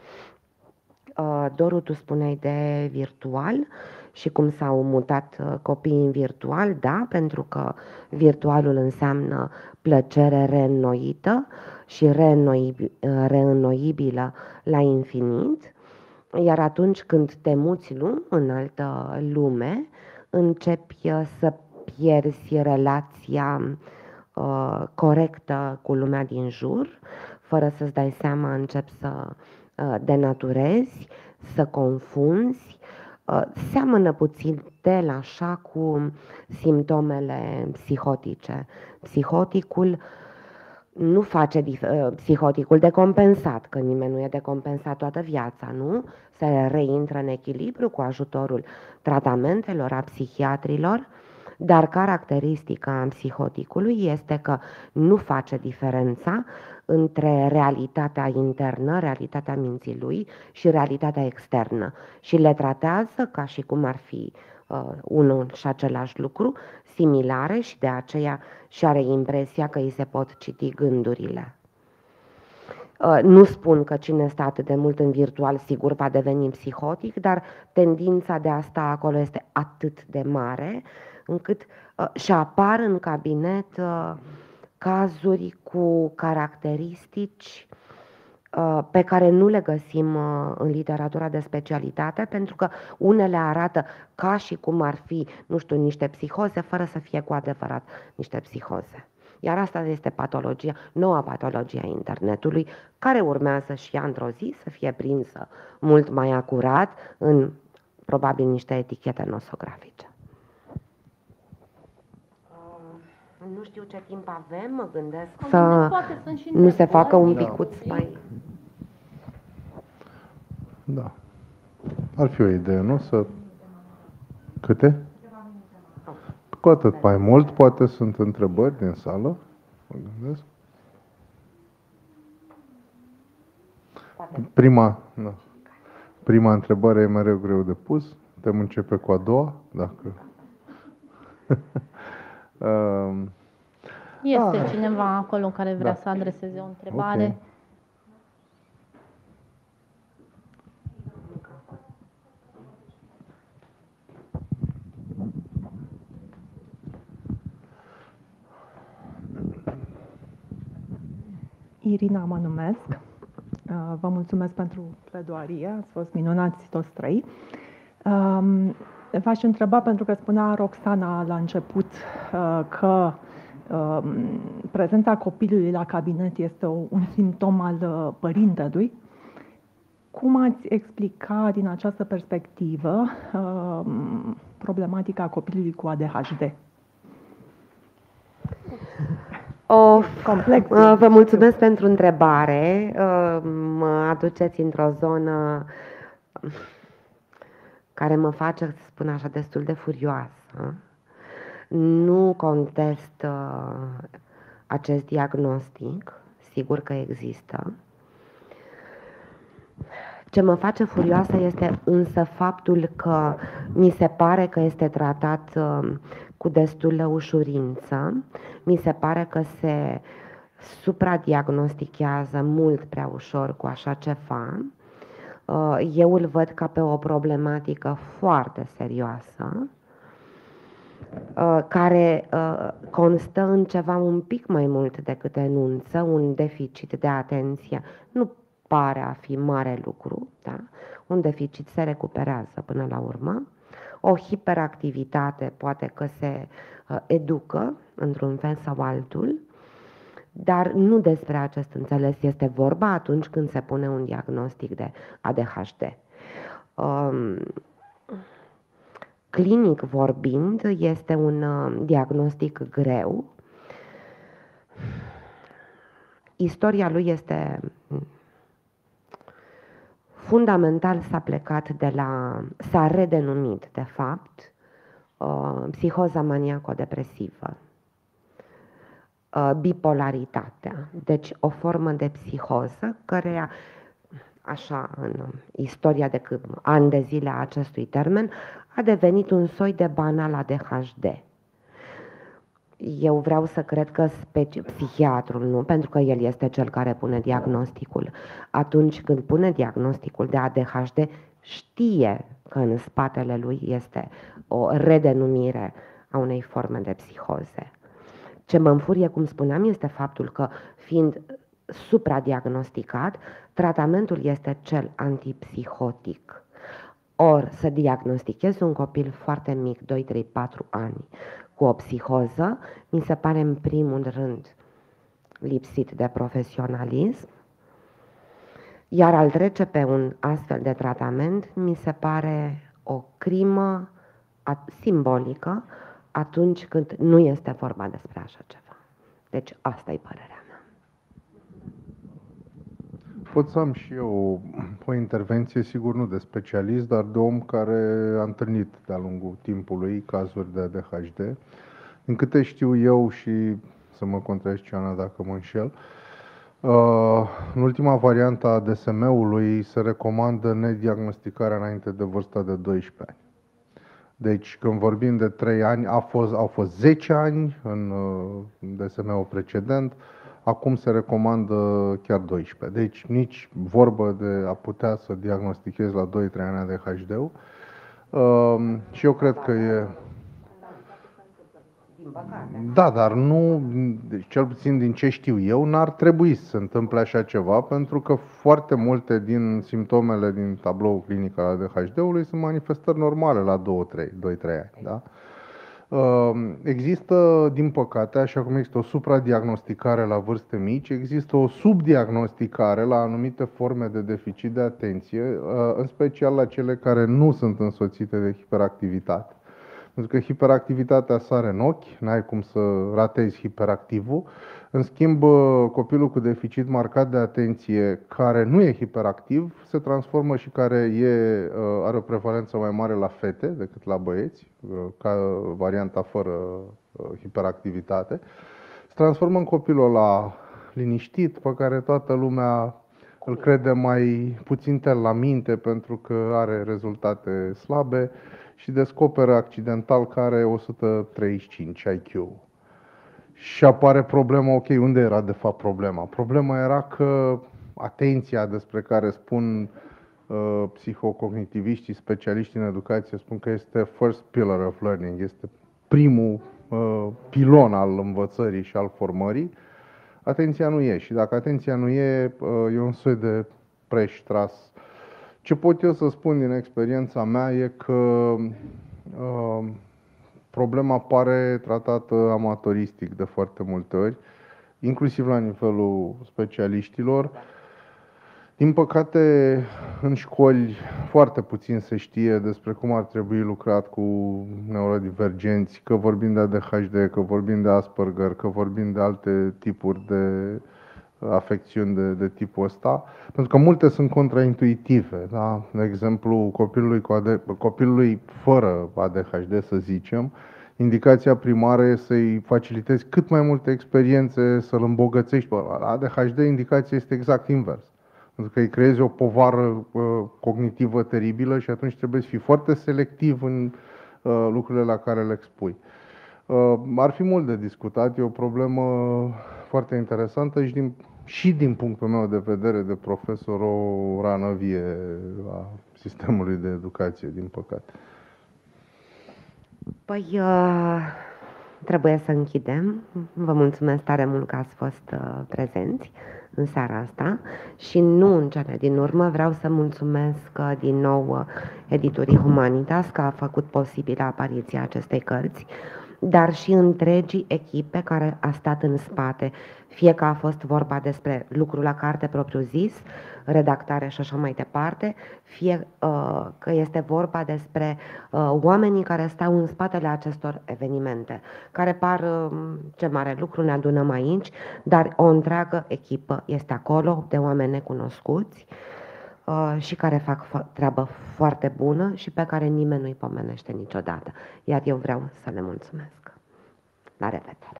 Doru, tu spuneai de virtual și cum s-au mutat copiii în virtual, da, pentru că virtualul înseamnă plăcere reînnoită și reînnoibilă la infinit. Iar atunci când te muți în altă lume, începi să pierzi relația uh, corectă cu lumea din jur, fără să-ți dai seama, începi să uh, denaturezi, să confunzi. Uh, seamănă puțin de la așa cu simptomele psihotice. Psihoticul nu face dif- psihoticul decompensat, că nimeni nu e decompensat toată viața, nu? Se reintră în echilibru cu ajutorul tratamentelor, a psihiatrilor, dar caracteristica psihoticului este că nu face diferența între realitatea internă, realitatea minții lui și realitatea externă și le tratează ca și cum ar fi uh, unul și același lucru, similare, și de aceea și are impresia că îi se pot citi gândurile. Uh, nu spun că cine stă atât de mult în virtual sigur va deveni psihotic, dar tendința de a sta acolo este atât de mare încât uh, și apar în cabinet uh, cazuri cu caracteristici uh, pe care nu le găsim uh, în literatura de specialitate, pentru că unele arată ca și cum ar fi, nu știu, niște psihoze, fără să fie cu adevărat niște psihoze. Iar asta este patologia, noua patologie a internetului, care urmează și ea într-o zi să fie prinsă mult mai acurat în probabil niște etichete nosografice. Nu știu ce timp avem, mă gândesc să nu se facă un picuț mai... Da. Ar fi o idee, nu? Să... Câte? Cu atât mai mult, poate sunt întrebări din sală. Mă gândesc. Prima, da. Prima întrebare e mereu greu de pus. Putem începe cu a doua, dacă... Este Ah. cineva acolo care vrea Da. să adreseze o întrebare? Ok. Irina mă numesc. Vă mulțumesc pentru pledoarie, ați fost minunați toți trei. V-aș întreba, pentru că spunea Roxana la început că prezența copilului la cabinet este un simptom al părintelui, cum ați explica din această perspectivă problematica copilului cu A D H D? O, complex. Vă mulțumesc pentru întrebare. Mă aduceți într-o zonă care mă face, să spun așa, destul de furioasă. Nu contest acest diagnostic, sigur că există. Ce mă face furioasă este însă faptul că mi se pare că este tratat cu destulă ușurință. Mi se pare că se supradiagnostichează mult prea ușor cu așa ceva. Eu îl văd ca pe o problematică foarte serioasă, care constă în ceva un pic mai mult decât enunță, un deficit de atenție. Nu pare a fi mare lucru, da? Un deficit se recuperează până la urmă. O hiperactivitate poate că se educă într-un fel sau altul, dar nu despre acest înțeles este vorba atunci când se pune un diagnostic de A D H D. Um, clinic vorbind, este un diagnostic greu. Istoria lui este fundamental, s-a plecat de la, s-a redenumit de fapt, psihoza maniaco-depresivă, bipolaritatea, deci o formă de psihoză căreia, așa în istoria de cât ani de zile a acestui termen, a devenit un soi de banal A D H D. Eu vreau să cred că speci- psihiatrul, nu, pentru că el este cel care pune diagnosticul. Atunci când pune diagnosticul de A D H D, știe că în spatele lui este o redenumire a unei forme de psihoze. Ce mă înfurie, cum spuneam, este faptul că, fiind supradiagnosticat, tratamentul este cel antipsihotic. Ori să diagnostichezi un copil foarte mic, doi, trei, patru ani, cu o psihoză, mi se pare în primul rând lipsit de profesionalism, iar al trece pe un astfel de tratament mi se pare o crimă simbolică atunci când nu este vorba despre așa ceva. Deci asta e părerea mea. Pot să am și eu o intervenție, sigur nu de specialist, dar de om care a întâlnit de-a lungul timpului cazuri de A D H D. Din câte știu eu și să mă contrazici, Ana, dacă mă înșel, în ultima variantă a D S M-ului se recomandă nediagnosticarea înainte de vârsta de doisprezece ani. Deci, când vorbim de trei ani, a fost, au fost zece ani în D S M-ul precedent, acum se recomandă chiar doisprezece. Deci, nici vorbă de a putea să diagnostichezi la doi trei ani A D H D-ul. Uh, și eu cred că e... Da, dar nu, cel puțin din ce știu eu, n-ar trebui să se întâmple așa ceva, pentru că foarte multe din simptomele din tabloul clinic al A D H D-ului sunt manifestări normale la doi trei ani. Da? Există, din păcate, așa cum există o supradiagnosticare la vârste mici, există o subdiagnosticare la anumite forme de deficit de atenție, în special la cele care nu sunt însoțite de hiperactivitate. Pentru că hiperactivitatea sare în ochi, n-ai cum să ratezi hiperactivul. În schimb, copilul cu deficit marcat de atenție, care nu e hiperactiv, se transformă și care e, are o prevalență mai mare la fete decât la băieți, ca varianta fără hiperactivitate, se transformă în copilul ăla liniștit, pe care toată lumea îl crede mai puțin tel la minte pentru că are rezultate slabe, și descoperă accidental că are o sută treizeci și cinci I Q. Și apare problema, ok, unde era de fapt problema? Problema era că atenția despre care spun uh, psihocognitiviștii, specialiștii în educație, spun că este first pillar of learning, este primul uh, pilon al învățării și al formării. Atenția nu e și dacă atenția nu e, uh, e un soi de preș tras. Ce pot eu să spun din experiența mea e că uh, problema pare tratată amatoristic de foarte multe ori, inclusiv la nivelul specialiștilor. Din păcate, în școli foarte puțin se știe despre cum ar trebui lucrat cu neurodivergenți, că vorbim de A D H D, că vorbim de Asperger, că vorbim de alte tipuri de afecțiuni de, de tipul ăsta, pentru că multe sunt contraintuitive. Da? De exemplu, copilului, cu A D, copilului fără A D H D, să zicem, indicația primară e să-i facilitezi cât mai multe experiențe, să-l îmbogățești. La A D H D indicația este exact invers. Pentru că îi creezi o povară uh, cognitivă teribilă și atunci trebuie să fii foarte selectiv în uh, lucrurile la care le expui. Uh, ar fi mult de discutat, e o problemă foarte interesantă și din, și din punctul meu de vedere de profesor o rană vie a sistemului de educație, din păcate. Păi, uh, trebuie să închidem. Vă mulțumesc tare mult că ați fost uh, prezenți în seara asta și nu în cele din urmă vreau să mulțumesc uh, din nou uh, editurii Humanitas că a făcut posibilă apariția acestei cărți, dar și întregii echipe care a stat în spate, fie că a fost vorba despre lucru la carte propriu-zis, redactare și așa mai departe, fie uh, că este vorba despre uh, oamenii care stau în spatele acestor evenimente, care par uh, ce mare lucru, ne adunăm aici, dar o întreagă echipă este acolo, de oameni necunoscuți uh, și care fac fo- treabă foarte bună și pe care nimeni nu-i pomenește niciodată. Iar eu vreau să le mulțumesc. La revedere!